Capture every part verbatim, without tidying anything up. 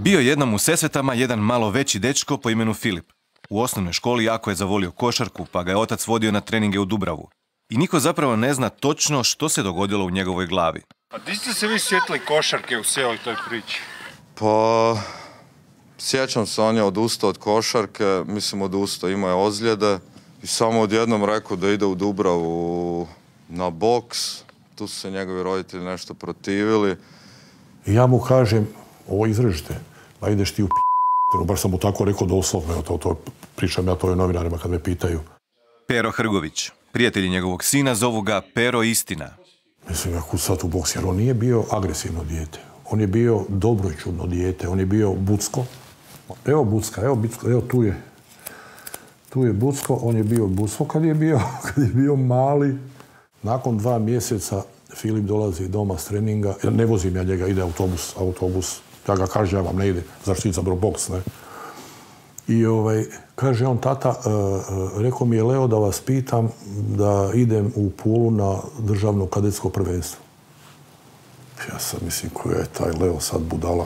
Bio je jednom u Sesvetama jedan malo veći dečko po imenu Filip. U osnovnoj školi jako je zavolio košarku, pa ga je otac vodio na treninge u Dubravu. I niko zapravo ne zna točno što se dogodilo u njegovoj glavi. A di ste se vi sjetili košarke u cijeloj toj priči? Pa, sjećam se, on je odustao od košarke, mislim odustao, imao je ozljede i samo odjednom rekao da ide u Dubravu na boks. Tu su se njegovi roditelji nešto protivili. I ja mu kažem, ovo izrežite, pa ideš ti u p***, baš sam mu tako rekao doslovno, to, to pričam ja to i novinarima kad me pitaju. Pero Hrgović, prijatelji njegovog sina, zovu ga Pero Istina. Mislim, ja kud sad u boks, jer on nije bio agresivno dijete. On je bio dobro i čudno dijete, on je bio bucko. Evo bucka, evo bucko, evo tu je. Tu je bucko, on je bio bucko kad je bio, kad je bio mali. Nakon dva mjeseca Filip dolazi doma s treninga, ne vozim ja njega, ide autobus, autobus. Ja ga kažnjavam, ne ide, zašto za boks, ne. I ovaj, kaže on, tata, uh, uh, rekao mi je Leo da vas pitam da idem u Pulu na državno kadetsko prvenstvo. Ja sam mislim, koja je taj Leo sad budala.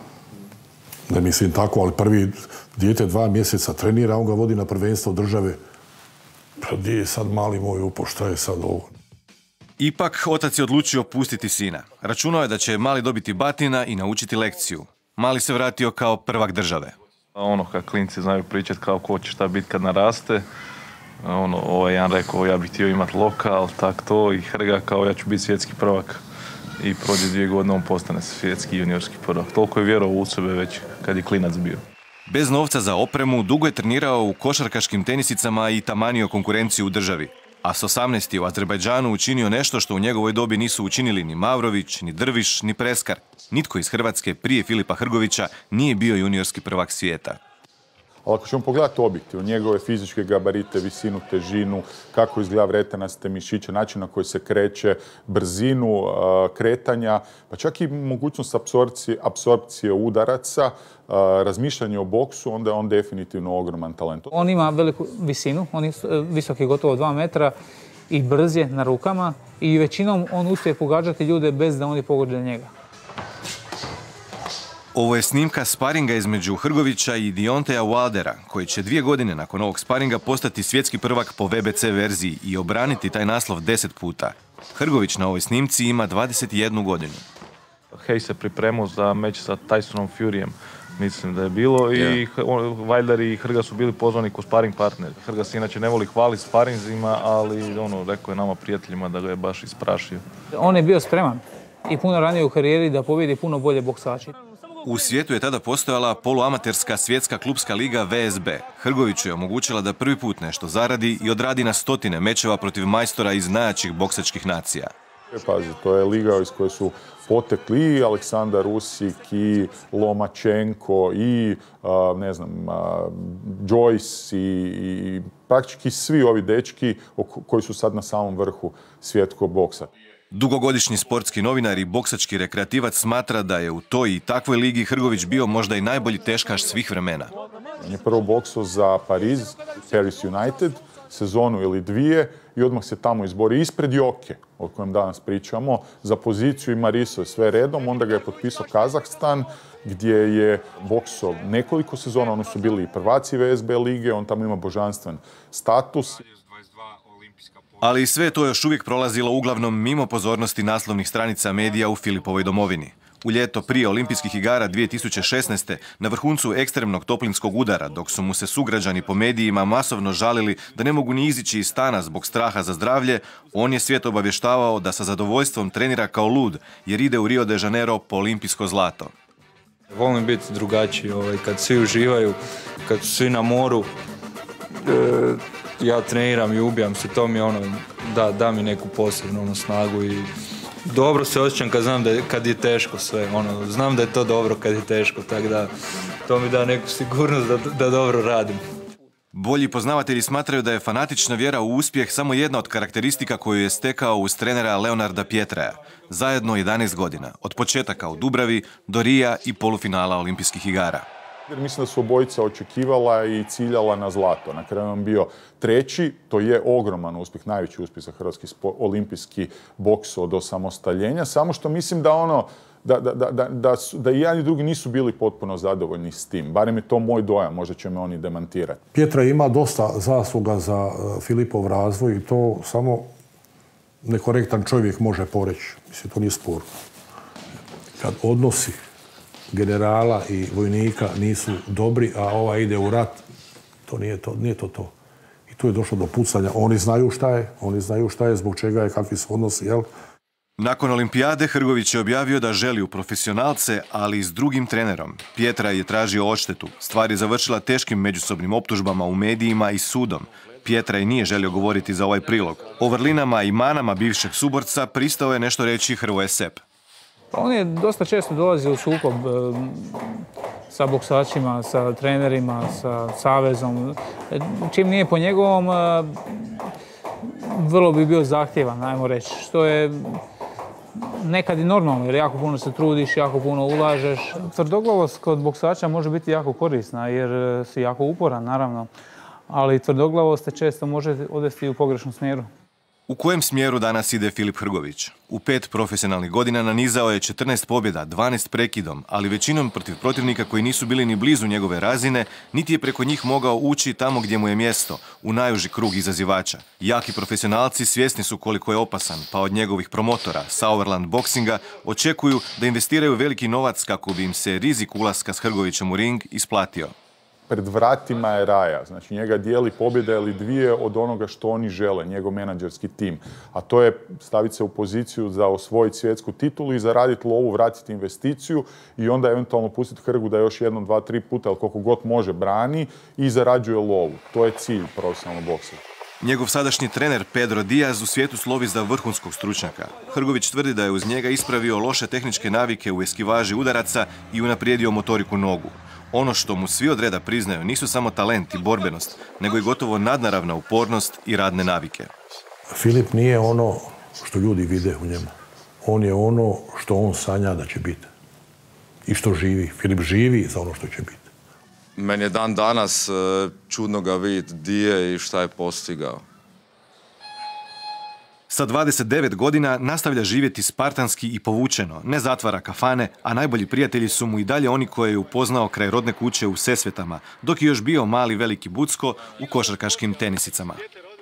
Ne mislim tako, ali prvi dijete dva mjeseca trenira, on ga vodi na prvenstvo države. Pa gdje je sad mali moj upo, šta je sad ovo? Ipak, otac je odlučio pustiti sina. Računao je da će mali dobiti batina i naučiti lekciju. Mali se vratio kao prvak države. Ono, kad klinci znaju pričati kao ko će šta biti kad naraste. Ono, ovaj jedan rekao, ja bih htio imati lokal, tak to, i Hrga kao ja ću biti svjetski prvak. I prođe dvije godine, on postane svjetski juniorski prvak. Toliko je vjerovao u sebe već kad je klinac bio. Bez novca za opremu, dugo je trenirao u košarkaškim tenisicama i tamanio konkurenciju u državi. A s osamnaest u Azerbajdžanu učinio nešto što u njegovoj dobi nisu učinili ni Mavrović, ni Drviš, ni Preskar. Nitko iz Hrvatske prije Filipa Hrgovića nije bio juniorski prvak svijeta. Ali ako ćemo pogledati objektivno, njegove fizičke gabarite, visinu, težinu, kako izgleda vretenaste mišiće, način na koji se kreće, brzinu kretanja, pa čak i mogućnost apsorpcije, apsorpcije udaraca, razmišljanje o boksu, onda je on definitivno ogroman talent. On ima veliku visinu, on je visok je gotovo dva metra i brz je na rukama i većinom on uspije pogađati ljude bez da oni pogode njega. Ovo je snimka sparinga između Hrgovića i Deonteja Wildera, koji će dvije godine nakon ovog sparinga postati svjetski prvak po V B C verziji i obraniti taj naslov deset puta. Hrgović na ovoj snimci ima dvadeset jednu godinu. Hayes se pripremao za meč sa Tysonom Furyjem, mislim da je bilo, i Wilder i Hrga su bili pozvani kao sparing partner. Hrga se inače ne voli hvaliti sparingzima, ali ono, rekao je nama prijateljima da ga je baš isprašio. On je bio spreman i puno ranije u karijeri da pobjedi puno bolje boksače. U svijetu je tada postojala poluamaterska svjetska klupska liga V S B. Hrgoviću je omogućila da prvi put nešto zaradi i odradi na stotine mečeva protiv majstora iz najjačih boksačkih nacija. Pazi, to je liga iz koje su potekli i Aleksandar Usik, i Lomačenko, i ne znam, Joyce, i praktički svi ovi dečki koji su sad na samom vrhu svjetskog boksa. Dugogodišnji sportski novinar i boksački rekreativac smatra da je u toj i takvoj ligi Hrgović bio možda i najbolji teškaš svih vremena. On je prvo boksao za Pariz, Paris United, sezonu ili dvije i odmah se tamo izbori ispred Joke, o kojem danas pričamo, za poziciju i Mariso sve redom. Onda ga je potpisao Kazahstan, gdje je boksao nekoliko sezona, oni su bili i prvaci V S B lige, on tamo ima božanstven status. Ali sve to još uvijek prolazilo uglavnom mimo pozornosti naslovnih stranica medija u Filipovoj domovini. U ljeto prije olimpijskih igara dvije tisuće šesnaeste. na vrhuncu ekstremnog toplinskog udara, dok su mu se sugrađani po medijima masovno žalili da ne mogu ni izići iz stana zbog straha za zdravlje, on je svijet obavještavao da sa zadovoljstvom trenira kao lud jer ide u Rio de Janeiro po olimpijsko zlato. Volim biti drugačiji, ovaj, kad svi uživaju, kad su svi na moru, e, ja treniram i ubijam se, to mi ono, da, da mi neku posebnu ono, snagu i dobro se osjećam kad znam da je, kad je teško sve, ono, znam da je to dobro kad je teško, tako da to mi da neku sigurnost da, da dobro radim. Bolji poznavatelji smatraju da je fanatična vjera u uspjeh samo jedna od karakteristika koju je stekao uz trenera Leonarda Pietraja. Zajedno jedanaest godina, od početaka u Dubravi do Rija i polufinala olimpijskih igara. Mislim da su obojica očekivala i ciljala na zlato. Na kraju on bio treći, to je ogroman uspjeh, najveći uspjeh za hrvatski olimpijski boks od osamostaljenja. Samo što mislim da ono, da, da, da, da, su, da i jedan i drugi nisu bili potpuno zadovoljni s tim. Barem je to moj dojam, možda će me oni demantirati. Pietra ima dosta zasluga za Filipov razvoj i to samo nekorektan čovjek može poreći. Mislim, to nije sporno. Kad odnosi generala i vojnika nisu dobri, a ova ide u rat, to nije to, nije to to. I tu je došlo do pucanja. Oni znaju šta je, oni znaju šta je, zbog čega je, kakvi su odnosi, jel? Nakon olimpijade Hrgović je objavio da želi u profesionalce, ali s drugim trenerom. Pietra je tražio odštetu. Stvar je završila teškim međusobnim optužbama u medijima i sudom. Pietra i nije želio govoriti za ovaj prilog. O vrlinama i manama bivšeg suborca pristao je nešto reći Hrvoje Sepp. On je dosta često dolazio u sukob sa boksačima, sa trenerima, sa savezom. Čim nije po njegovom, vrlo bi bio zahtjevan, ajmo reći. Što je nekad i normalno, jer jako puno se trudiš, jako puno ulažeš. Tvrdoglavost kod boksača može biti jako korisna, jer si jako uporan, naravno. Ali tvrdoglavost te često može odvesti u pogrešnom smjeru. U kojem smjeru danas ide Filip Hrgović? U pet profesionalnih godina nanizao je četrnaest pobjeda, dvanaest prekidom, ali većinom protiv protivnika koji nisu bili ni blizu njegove razine, niti je preko njih mogao ući tamo gdje mu je mjesto, u najuži krug izazivača. Jaki profesionalci svjesni su koliko je opasan, pa od njegovih promotora, Sauerland Boxinga, očekuju da investiraju veliki novac kako bi im se rizik ulaska s Hrgovićem u ring isplatio. Pred vratima je raja. Znači, njega dijeli pobjeda ili dvije od onoga što oni žele, njegov menadžerski tim. A to je staviti se u poziciju za osvojiti svjetsku titulu i zaraditi lovu, vratiti investiciju i onda eventualno pustiti Hrgu da još jednom, dva, tri puta, ali koliko god može, brani i zarađuje lovu. To je cilj profesionalnog boksa. Njegov sadašnji trener Pedro Diaz u svijetu slovi za vrhunskog stručnjaka. Hrgović tvrdi da je uz njega ispravio loše tehničke navike u eskivaži udaraca i unaprijedio motoriku nogu. Ono što mu svi od reda priznaju nisu samo talent i borbenost, nego i gotovo nadnaravna upornost i radne navike. Filip nije ono što ljudi vide u njemu. On je ono što on sanja da će biti. I što živi. Filip živi za ono što će biti. Meni je dan danas čudno ga vidjeti di je i šta je postigao. Sa dvadeset devet godina nastavlja živjeti spartanski i povučeno, ne zatvara kafane, a najbolji prijatelji su mu i dalje oni koje je upoznao kraj rodne kuće u Sesvetama, dok je još bio mali veliki Bucko u košarkaškim tenisicama.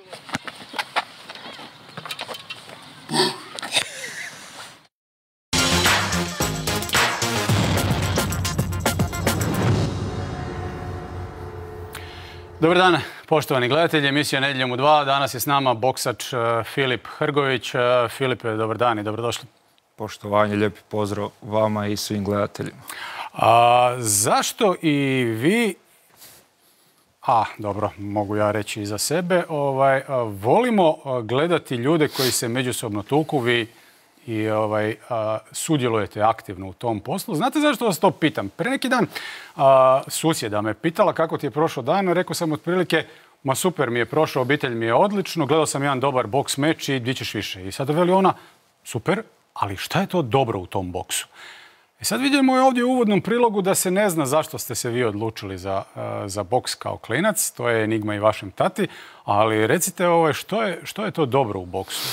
Dobar dan, poštovani gledatelji, emisija Nedjeljom u dva. Danas je s nama boksač Filip Hrgović. Filipe, dobar dan i dobrodošli. Poštovanje, lijepi pozdrav vama i svim gledateljima. A, zašto i vi, a dobro, mogu ja reći i za sebe, ovaj, volimo gledati ljude koji se međusobno tuku, vi i ovaj, a, sudjelujete aktivno u tom poslu. Znate zašto vas to pitam? Pre neki dan a, susjeda me pitala kako ti je prošao dan. Rekao sam otprilike, ma super mi je prošao, obitelj mi je odlično, gledao sam jedan dobar boks meč i di ćeš više. I sad veli ona, super, ali šta je to dobro u tom boksu? I sad vidimo ovdje u uvodnom prilogu da se ne zna zašto ste se vi odlučili za, za boks kao klinac. To je enigma i vašem tati. Ali recite, ovaj, što je, što je to dobro u boksu?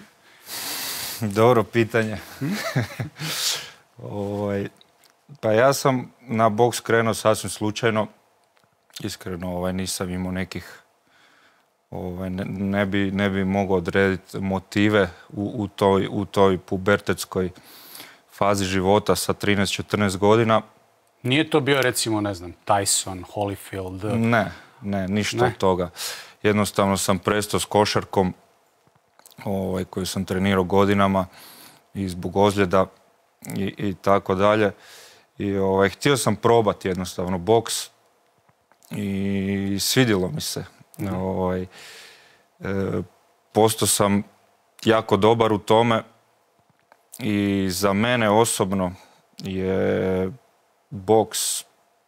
Dobro pitanje. ovaj, pa ja sam na boks krenuo sasvim slučajno. Iskreno ovaj, nisam imao nekih... Ovaj, ne, ne, bi, ne bi mogao odrediti motive u, u, toj, u toj pubertetskoj fazi života sa trinaest četrnaest godina. Nije to bio recimo, ne znam, Tyson, Holyfield? Ne, ne, ništa ne? od toga. Jednostavno sam prestao s košarkom ovaj, koju sam trenirao godinama i zbog ozljeda i, i tako dalje. I ovaj, htio sam probati jednostavno boks i svidjelo mi se. Mm. Ovaj, e, postao sam jako dobar u tome i za mene osobno je boks e,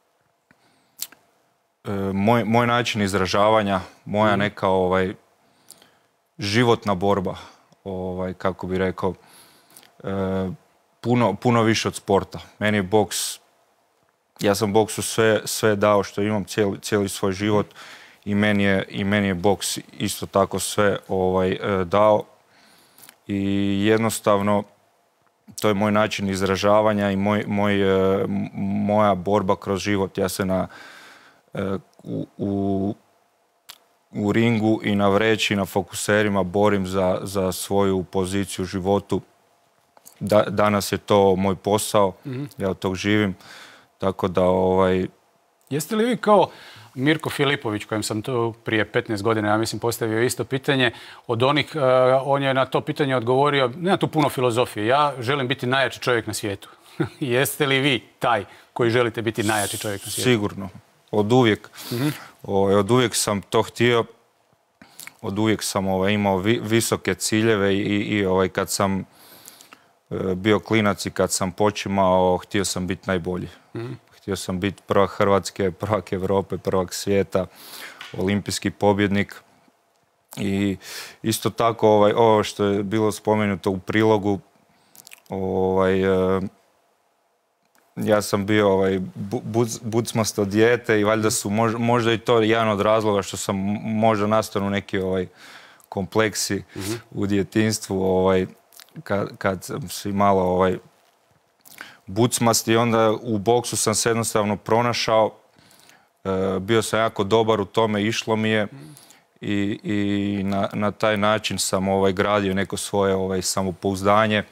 moj, moj način izražavanja, moja neka ovaj, životna borba, ovaj, kako bi rekao, e, puno, puno više od sporta. Meni je boks, ja sam boksu sve, sve dao što imam cijeli, cijeli svoj život i meni je, i meni je boks isto tako sve ovaj, e, dao i jednostavno to je moj način izražavanja i moj, moj, e, moja borba kroz život. Ja se na, e, u, u, u ringu i na vreći, na fokuserima borim za, za svoju poziciju u životu. Da, danas je to moj posao, mm-hmm. ja od tog živim, tako da ovaj... Jeste li vi kao Mirko Filipović, kojem sam tu prije petnaest godina, ja mislim, postavio isto pitanje, od onih, uh, on je na to pitanje odgovorio, nema tu puno filozofije, ja želim biti najjači čovjek na svijetu. Jeste li vi taj koji želite biti najjači čovjek na svijetu? Sigurno, od uvijek. Mm-hmm. O, od uvijek sam to htio, od uvijek sam ovaj, imao vi, visoke ciljeve i, i ovaj, kad sam bio klinac i kad sam počimao, htio sam biti najbolji. Mm. Htio sam biti prvak Hrvatske, prvak Europe, prvak svijeta, olimpijski pobjednik. I isto tako, ovaj, ovo što je bilo spomenuto u prilogu, ovaj, ja sam bio ovaj, buc, bucmasto dijete i valjda su možda, možda i to jedan od razloga što sam možda nastanu neki ovaj, kompleksi mm-hmm. u djetinjstvu. Ovaj, Kad, kad sam si malo ovaj, bucmast i onda u boksu sam se jednostavno pronašao. E, bio sam jako dobar u tome, išlo mi je i, i na, na taj način sam ovaj, gradio neko svoje ovaj, samopouzdanje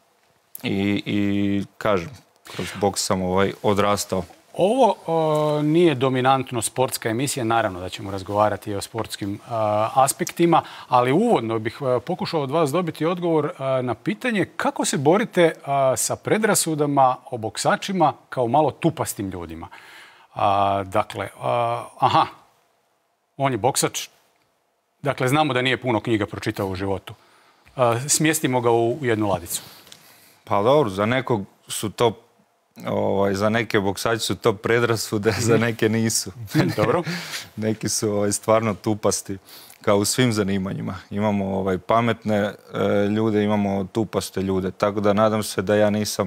i, i kažem, kroz boks sam ovaj, odrastao. Ovo o, nije dominantno sportska emisija, naravno da ćemo razgovarati i o sportskim a, aspektima, ali uvodno bih a, pokušao od vas dobiti odgovor a, na pitanje kako se borite a, sa predrasudama o boksačima kao malo tupastim ljudima. A, dakle, a, aha, on je boksač, dakle znamo da nije puno knjiga pročitao u životu. A, smjestimo ga u, u jednu ladicu. Pa dobro, za nekog su to Ovaj, za neke boksači su to predrasude, za neke nisu. Dobro. Neki su ovaj, stvarno tupasti, kao u svim zanimanjima. Imamo ovaj, pametne e, ljude, imamo tupaste ljude. Tako da nadam se da ja nisam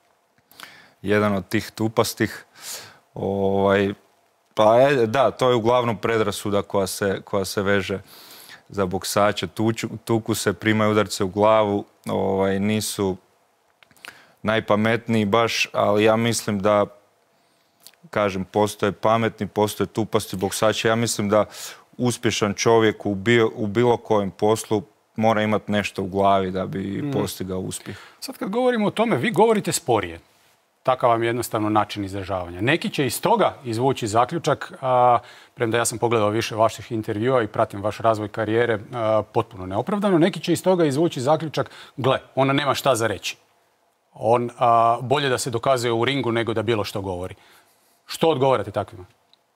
jedan od tih tupastih. Ovaj, pa je, da, to je uglavnom predrasuda koja se, koja se veže za boksače. Tuču, tuku se, primaju udarce u glavu, ovaj, nisu najpametniji baš, ali ja mislim da, kažem, postoje pametni, postoje tupasti boksači. Ja mislim da uspješan čovjek u, bio, u bilo kojem poslu mora imati nešto u glavi da bi mm. postigao uspjeh. Sad kad govorimo o tome, vi govorite sporije. Takav vam je jednostavno način izražavanja. Neki će iz toga izvući zaključak, a, premda ja sam pogledao više vaših intervjua i pratim vaš razvoj karijere a, potpuno neopravdano. Neki će iz toga izvući zaključak, gle, ona nema šta za reći. On a, bolje da se dokazuje u ringu nego da bilo što govori. Što odgovarate takvima?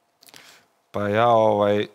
Pa ja ovaj...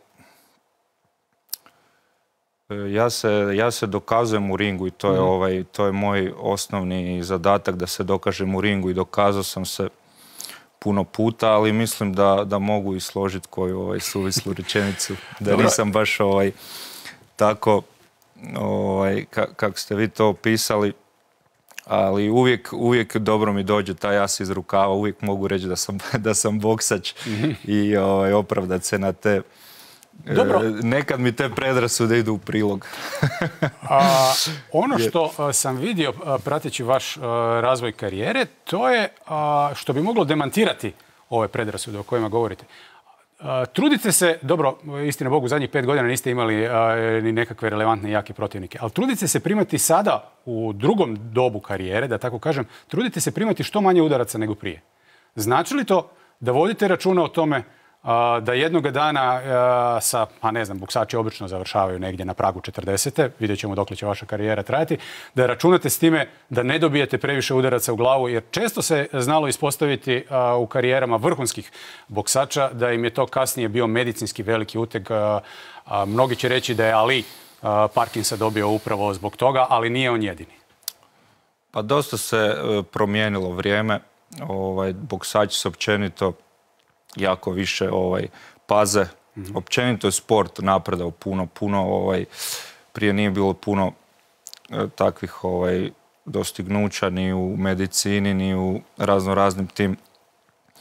Ja se, ja se dokazujem u ringu i to je, mm. ovaj, to je moj osnovni zadatak da se dokažem u ringu i dokazao sam se puno puta, ali mislim da, da mogu i složiti koju ovaj, suvislu rečenicu. Da nisam baš ovaj, tako ovaj, ka, kako ste vi to opisali. Ali uvijek, uvijek dobro mi dođe taj as iz rukava, uvijek mogu reći da sam, da sam boksač mm-hmm. i ovaj, opravdati se na te... Dobro. E, nekad mi te predrasude idu u prilog. A, ono što a, sam vidio a, prateći vaš a, razvoj karijere, to je a, što bi moglo demantirati ove predrasude o kojima govorite. A, trudite se, dobro, istina Bogu, zadnjih pet godina niste imali a, ni nekakve relevantne i jake protivnike, ali trudite se primati sada u drugom dobu karijere, da tako kažem, trudite se primati što manje udaraca nego prije. Znači li to da vodite računa o tome da jednoga dana sa, pa ne znam, boksači obično završavaju negdje na pragu četrdesete, vidjet ćemo dokle će vaša karijera trajati, da računate s time da ne dobijete previše udaraca u glavu, jer često se znalo ispostaviti u karijerama vrhunskih boksača da im je to kasnije bio medicinski veliki uteg. Mnogi će reći da je Ali Parkinsa dobio upravo zbog toga, ali nije on jedini. Pa dosta se promijenilo vrijeme. Ovaj, boksači se općenito jako više ovaj, paze. Mm-hmm. Općenito je sport napredao puno, puno, ovaj, prije nije bilo puno e, takvih ovaj, dostignuća ni u medicini, ni u razno raznim tim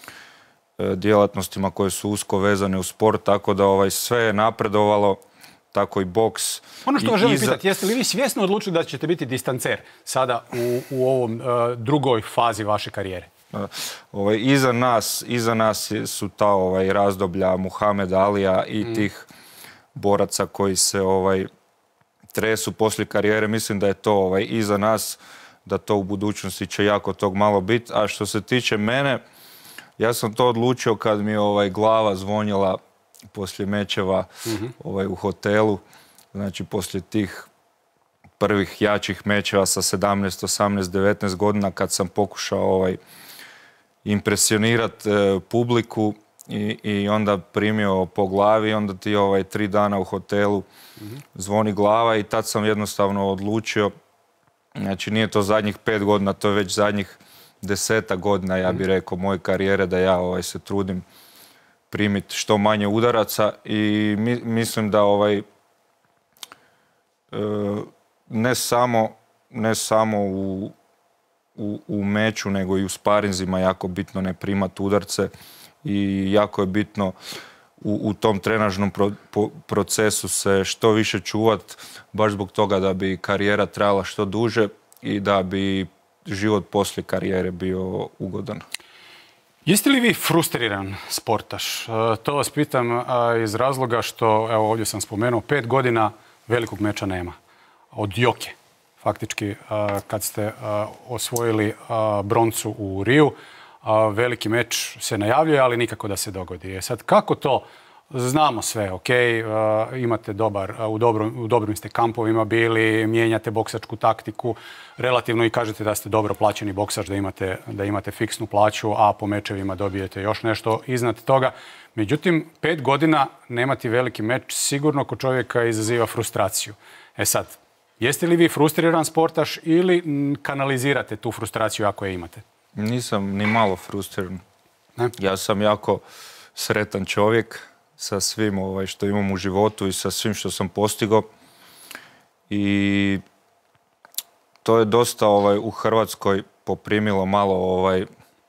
e, djelatnostima koje su usko vezane u sport, tako da ovaj, sve je napredovalo. tako i boks. Ono što vas I želim iza- pitati, jeste li vi svjesno odlučili da ćete biti distancer sada u, u ovom uh, drugoj fazi vaše karijere? Ovaj, iza nas, iza nas su ta ovaj, razdoblja Muhamed Alija i Mm. tih boraca koji se ovaj, tresu poslije karijere. Mislim da je to ovaj, iza nas, da to u budućnosti će jako tog malo biti. A što se tiče mene, ja sam to odlučio kad mi je ovaj, glava zvonjela poslije mečeva ovaj, u hotelu. Znači, poslije tih prvih jačih mečeva sa sedamnaest, osamnaest, devetnaest godina, kad sam pokušao ovaj, impresionirati e, publiku i, i onda primio po glavi, onda ti ovaj, tri dana u hotelu zvoni glava i tad sam jednostavno odlučio, znači nije to zadnjih pet godina, to je već zadnjih deseta godina, ja bih rekao, moje karijere, da ja ovaj, se trudim primiti što manje udaraca i mi, mislim da ovaj, e, ne samo, ne samo u, u, u meču, nego i u sparinzima jako bitno ne primati udarce i jako je bitno u, u tom trenažnom pro, po, procesu se što više čuvat, baš zbog toga da bi karijera trajala što duže i da bi život poslije karijere bio ugodan. Jeste li vi frustriran sportaš? E, To vas pitam a, iz razloga što, evo ovdje sam spomenuo, pet godina velikog meča nema. Od Joke, faktički, a, kad ste a, osvojili a, broncu u Riju, a, veliki meč se najavljuje, ali nikako da se dogodi. E sad, kako to? Znamo sve, ok, a, imate dobar, a, u, dobro, u dobrim ste kampovima bili, mijenjate boksačku taktiku, relativno i kažete da ste dobro plaćeni boksač, da imate, da imate fiksnu plaću, a po mečevima dobijete još nešto iznad toga. Međutim, pet godina nemati veliki meč sigurno kod čovjeka izaziva frustraciju. E sad, jeste li vi frustriran sportaš ili m, kanalizirate tu frustraciju ako je imate? Nisam ni malo frustriran. Ne? Ja sam jako sretan čovjek sa svim ovaj, što imam u životu i sa svim što sam postigao. I to je dosta ovaj, u Hrvatskoj poprimilo malo ovaj,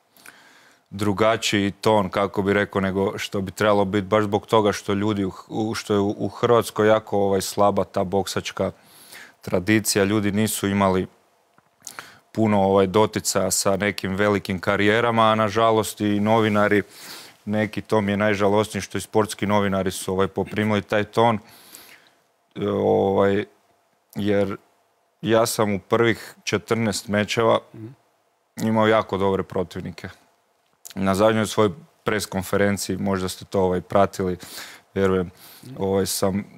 drugačiji ton, kako bi rekao, nego što bi trebalo biti, baš zbog toga što ljudi, u- što je u u Hrvatskoj jako ovaj, slaba ta boksačka tradicija. Ljudi nisu imali puno ovaj, dotica sa nekim velikim karijerama, a nažalost i novinari, neki, to mi je najžalosnije što i sportski novinari su ovaj, poprimili taj ton. E, ovaj, jer ja sam u prvih četrnaest mečeva imao jako dobre protivnike. Na zadnjoj svojoj pres konferenciji, možda ste to ovaj, pratili, vjerujem, ovaj, sam e,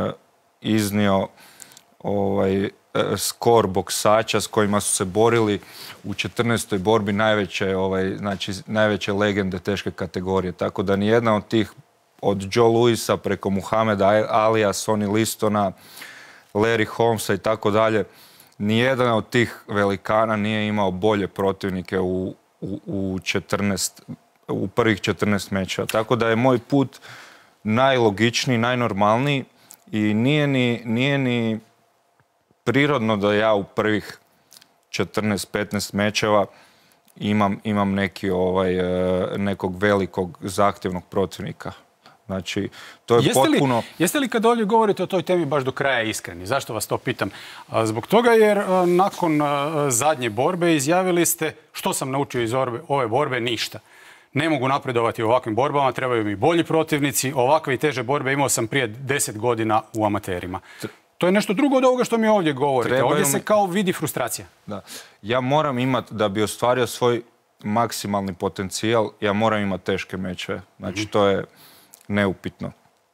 iznio ovaj, e, skor boksača s kojima su se borili u četrnaestoj borbi najveće, ovaj, znači, najveće legende teške kategorije. Tako da nijedna od tih, od Joe Louisa preko Muhameda Alija, Sonny Listona, Larry Holmesa i tako dalje, nijedan od tih velikana nije imao bolje protivnike u, u, u, četrnaest, u prvih četrnaest mečeva. Tako da je moj put najlogičniji, najnormalniji i nije ni, nije ni prirodno da ja u prvih četrnaest petnaest mečeva imam, imam neki, ovaj, e, nekog velikog zahtjevnog protivnika. Znači, to je Jeste li, potpuno... jeste li kad ovdje govorite o toj temi baš do kraja iskreni? Zašto vas to pitam? A, Zbog toga jer a, nakon a, zadnje borbe izjavili ste što sam naučio iz orbe- ove borbe? Ništa. Ne mogu napredovati u ovakvim borbama, trebaju mi bolji protivnici. Ovakve i teže borbe imao sam prije deset godina u amaterima. To je nešto drugo od ovoga što mi ovdje govorite. Trebaju Ovdje mi- se kao vidi frustracija. Da. Ja moram imati, da bi ostvario svoj maksimalni potencijal, ja moram imati teške mečeve. Znači, to je neupitno.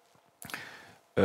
E,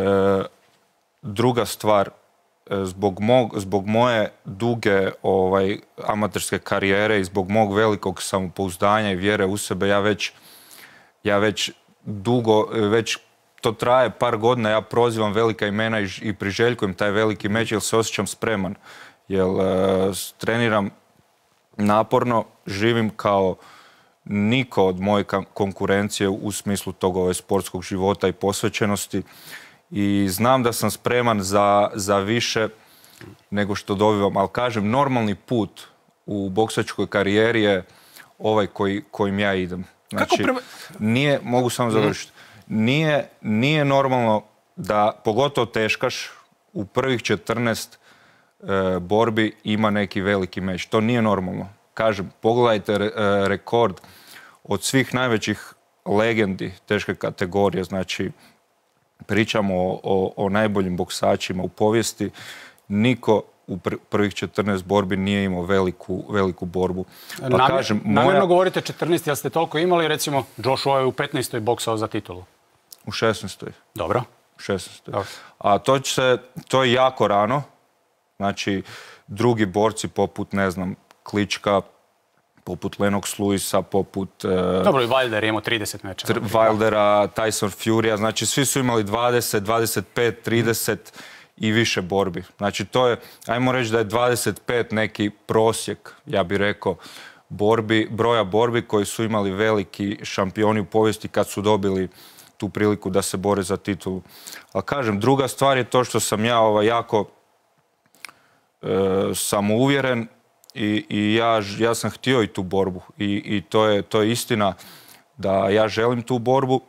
druga stvar, e, zbog, mog, zbog moje duge ovaj, amaterske karijere i zbog mog velikog samopouzdanja i vjere u sebe, ja već, ja već dugo, već to traje par godina, ja prozivam velika imena i, ž- i priželjkujem taj veliki meč jer se osjećam spreman. Jer e, s- treniram naporno, živim kao niko od moje ka- konkurencije u smislu tog ovaj, sportskog života i posvećenosti i znam da sam spreman za, za više nego što dobivam, ali kažem, normalni put u boksačkoj karijeri je ovaj koji, kojim ja idem. Znači, prve- nije, mogu samo završiti, nije, nije normalno da pogotovo teškaš u prvih četrnaest e, borbi ima neki veliki meč. To nije normalno. Kažem, pogledajte re, e, rekord od svih najvećih legendi teške kategorije, znači pričamo o, o, o najboljim boksačima u povijesti, niko u prvih četrnaest borbi nije imao veliku, veliku borbu. Pa Namjer, kažem, namjerno moja... govorite četrnaest, jel ste toliko imali, recimo, Joshua je u petnaestoj boksao za titulu? U šesnaestoj. Dobro. U šesnaestoj. Dobro. A to, će se, to je jako rano. Znači, drugi borci poput, ne znam, Klička, poput Lennox Lewisa, poput... Uh, Dobro, i Wilder je imao trideset meča. Wildera, Tyson Furya, znači svi su imali dvadeset, dvadeset pet, trideset i više borbi. Znači to je, ajmo reći da je dvadeset pet neki prosjek, ja bih rekao, borbi, broja borbi koji su imali veliki šampioni u povijesti kad su dobili tu priliku da se bore za titulu. Ali kažem, druga stvar je to što sam ja ovaj, jako e, samouvjeren i, i ja, ja sam htio i tu borbu. I, i to, je, to je istina da ja želim tu borbu.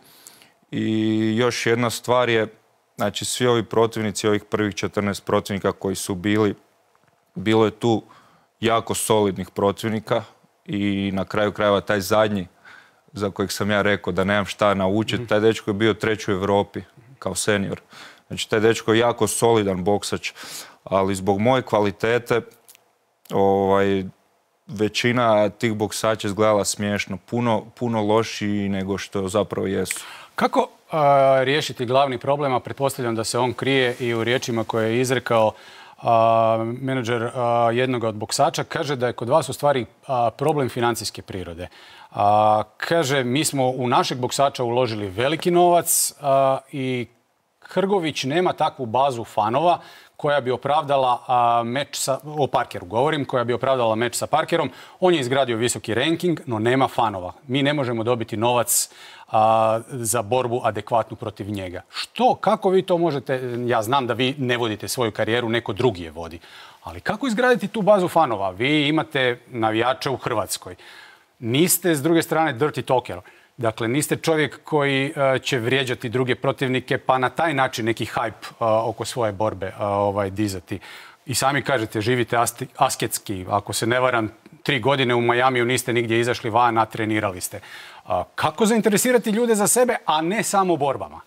I još jedna stvar je, znači svi ovi protivnici, ovih prvih četrnaest protivnika koji su bili, bilo je tu jako solidnih protivnika i na kraju krajeva taj zadnji za kojeg sam ja rekao da nemam šta naučiti, taj dečko je bio treći u Europi kao senior. Znači taj dečko je jako solidan boksač, ali zbog moje kvalitete ovaj, većina tih boksača izgledala smiješno, puno, puno lošiji nego što zapravo jesu. Kako uh, riješiti glavni problem, a pretpostavljam da se on krije i u riječima koje je izrekao uh, menadžer uh, jednog od boksača, kaže da je kod vas u stvari uh, problem financijske prirode. Uh, kaže, mi smo u našeg boksača uložili veliki novac uh, i Hrgović nema takvu bazu fanova koja bi opravdala a, meč sa, o Parkeru govorim, koja bi opravdala meč sa Parkerom. On je izgradio visoki ranking, no nema fanova. Mi ne možemo dobiti novac a, za borbu adekvatnu protiv njega. Što, kako vi to možete, ja znam da vi ne vodite svoju karijeru, neko drugi je vodi, ali kako izgraditi tu bazu fanova? Vi imate navijače u Hrvatskoj. Niste, s druge strane, dirty talker. Dakle, niste čovjek koji uh, će vrijeđati druge protivnike pa na taj način neki hype uh, oko svoje borbe uh, ovaj, dizati. I sami kažete, živite asti, asketski. Ako se ne varam, tri godine u Majamiju niste nigdje izašli van, a trenirali ste. Uh, kako zainteresirati ljude za sebe, a ne samo borbama?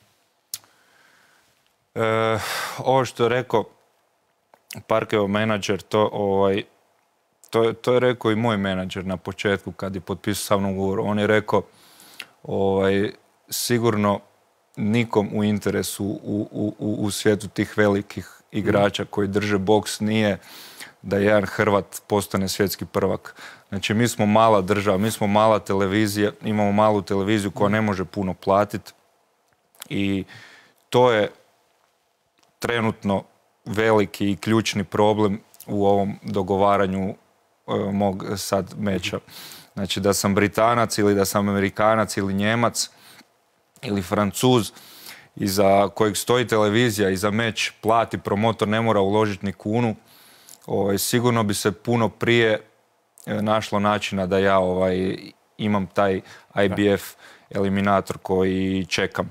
E, ovo što je rekao Parkerov menadžer, to ovaj... To, to je rekao i moj menadžer na početku kad je potpisao sa mnom ugovor. On je rekao ovaj, sigurno nikom u interesu u, u, u svijetu tih velikih igrača koji drže boks nije da jedan Hrvat postane svjetski prvak. Znači mi smo mala država, mi smo mala televizija, imamo malu televiziju koja ne može puno platiti i to je trenutno veliki i ključni problem u ovom dogovaranju mog sad meča. Znači da sam Britanac ili da sam Amerikanac ili Njemac ili Francuz iza kojeg stoji televizija i za meč plati promotor, ne mora uložiti ni kunu, ovaj, sigurno bi se puno prije našlo načina da ja ovaj, imam taj I B F eliminator koji čekam.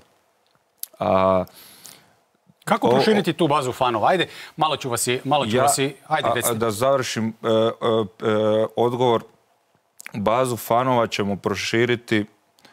A, Kako proširiti tu bazu fanova? Ajde, malo ću vas i... Malo ću ja, vas i ajde, a, da završim e, e, e, odgovor. Bazu fanova ćemo proširiti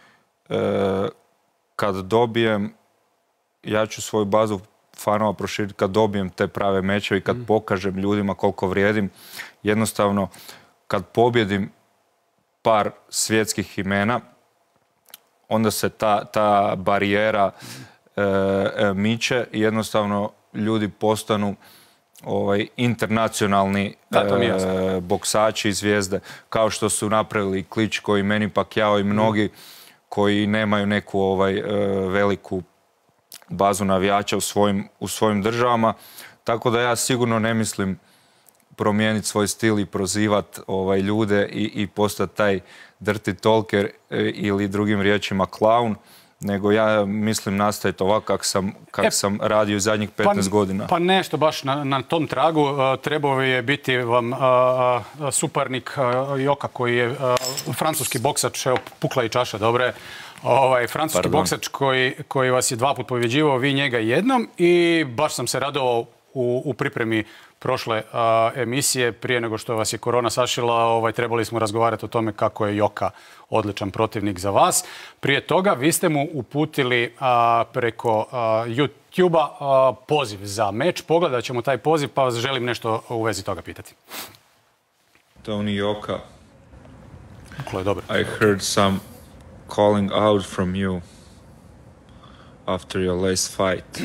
e, kad dobijem, ja ću svoju bazu fanova proširiti kad dobijem te prave mečeve i kad mm. pokažem ljudima koliko vrijedim. Jednostavno, kad pobjedim par svjetskih imena, onda se ta, ta barijera E, e, miče i jednostavno ljudi postanu ovaj, internacionalni da, e, boksači i zvijezde, kao što su napravili Kličko i Manny Pacquiao i mnogi mm. koji nemaju neku ovaj, e, veliku bazu navijača u svojim, u svojim državama. Tako da ja sigurno ne mislim promijeniti svoj stil i prozivati ovaj, ljude i, i postati taj dirty talker e, ili drugim riječima klaun, nego ja mislim nastaviti ovako kako sam, kak e, sam radio zadnjih petnaest pa, godina. Pa nešto baš na, na tom tragu. Uh, trebao je biti vam uh, uh, suparnik uh, Joka koji je uh, francuski boksač, evo, pukla i čaša, dobro je. Ovaj, francuski Pardon. boksač koji, koji vas je dva put pobjeđivao, vi njega jednom, i baš sam se radovao u, u pripremi prošle a, emisije, prije nego što vas je korona sašila, ovaj, trebali smo razgovarati o tome kako je Joka odličan protivnik za vas. Prije toga vi ste mu uputili a, preko a, YouTube-a a, poziv za meč. Pogledat ćemo taj poziv, pa vas želim nešto u vezi toga pitati. Tony Yoka, Dakle, dobro. I heard some calling out from you after your last fight.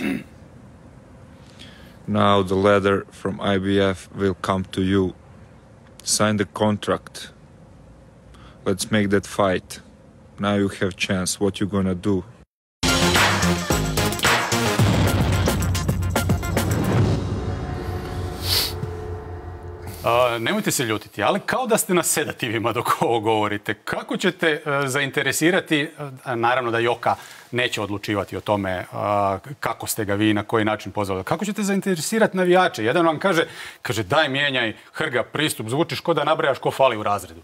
Now the letter from I B F will come to you. Sign the contract. Let's make that fight. Now you have chance. What you gonna do? Uh, nemojte se ljutiti, ali kao da ste na sedativima dok ovo govorite. Kako ćete uh, zainteresirati, uh, naravno da Joka neće odlučivati o tome uh, kako ste ga vi i na koji način pozvali. Kako ćete zainteresirati navijače? Jedan vam kaže, kaže daj mijenjaj Hrga pristup, zvučiš ko da nabrajaš ko fali u razredu.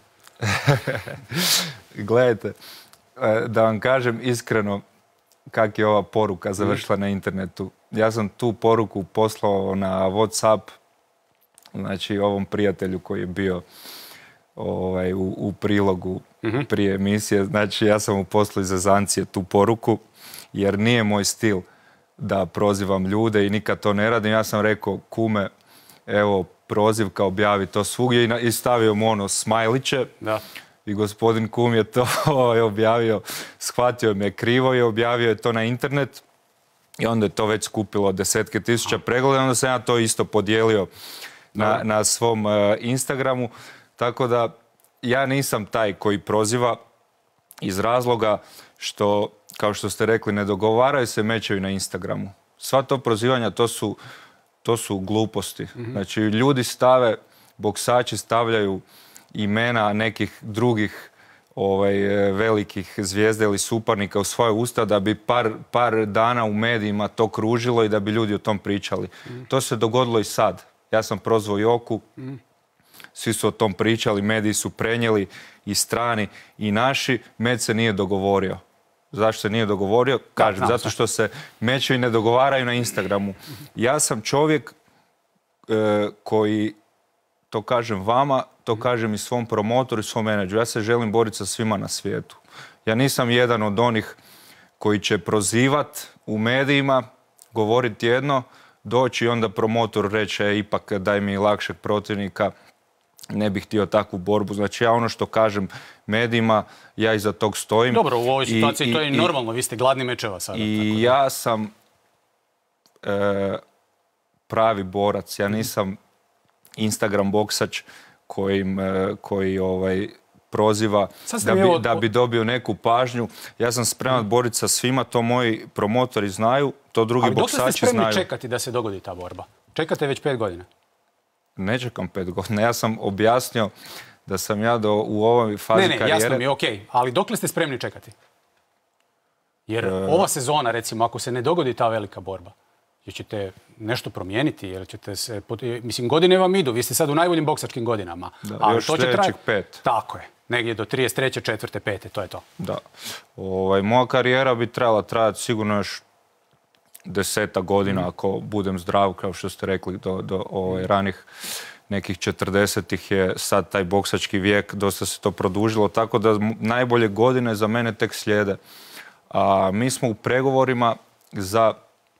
Gledajte, da vam kažem iskreno kak je ova poruka završila na internetu. Ja sam tu poruku poslao na WhatsApp, znači ovom prijatelju koji je bio ovaj, u, u prilogu mm-hmm. prije emisije. Znači ja sam mu poslao iz zezancije tu poruku, jer nije moj stil da prozivam ljude i nikad to ne radim. Ja sam rekao, kume, evo prozivka, objavi to svugdje, i, na, i stavio mu ono smajliće. Da. I gospodin kum je to objavio, shvatio me krivo i objavio je to na internet. I onda je to već skupilo desetke tisuća pregleda, onda sam ja to isto podijelio na, na svom uh, Instagramu. Tako da ja nisam taj koji proziva iz razloga što, kao što ste rekli, ne dogovaraju se mečevi na Instagramu. Sva to prozivanja, to su, to su gluposti. Mm-hmm. Znači ljudi stave, boksači stavljaju imena nekih drugih ovaj, velikih zvijezda ili suparnika u svoje usta da bi par, par dana u medijima to kružilo i da bi ljudi o tom pričali. Mm. To se dogodilo i sad. Ja sam prozvao Joku, mm. svi su o tom pričali, mediji su prenijeli i strani i naši, med se nije dogovorio. Zašto se nije dogovorio? Kažem, zato što se mečevi ne dogovaraju na Instagramu. Ja sam čovjek e, koji, to kažem vama, to kažem i svom promotoru i svom menadžeru. Ja se želim boriti sa svima na svijetu. Ja nisam jedan od onih koji će prozivat u medijima, govoriti jedno, doći i onda promotor reći e, ipak daj mi lakšeg protivnika, ne bih htio takvu borbu. Znači ja ono što kažem medijima, ja iza tog stojim. Dobro, u ovoj situaciji I, to je i normalno, vi ste gladni mečeva sada. I tako ja sam e, pravi borac, ja nisam Instagram boksač kojim, koji ovaj, proziva da bi, od... da bi dobio neku pažnju. Ja sam spreman mm. boriti sa svima, to moji promotori znaju, to drugi Ali boksači znaju. Ali dok ste spremni znaju. Čekati da se dogodi ta borba? Čekate već pet godina? Ne čekam pet godina. Ja sam objasnio da sam ja do, u ovoj fazi karijere... Ne, ne, jasno mi je, okej. Okay. Ali dokle ste spremni čekati? Jer e... ova sezona, recimo, ako se ne dogodi ta velika borba, jer ćete nešto promijeniti, jer ćete se... Mislim, godine vam idu, vi ste sad u najboljim boksačkim godinama. Da, ali još to će sljedećih traj... pet. Tako je. Negdje do trideset treće, četvrte, pete, to je to. Da. Ovaj, moja karijera bi trebala trajati sigurno još deseta godina, mm. ako budem zdrav, kao što ste rekli, do, do ovaj, ranih nekih četrdesetih je sad taj boksački vijek, dosta se to produžilo, tako da najbolje godine za mene tek slijede. A mi smo u pregovorima za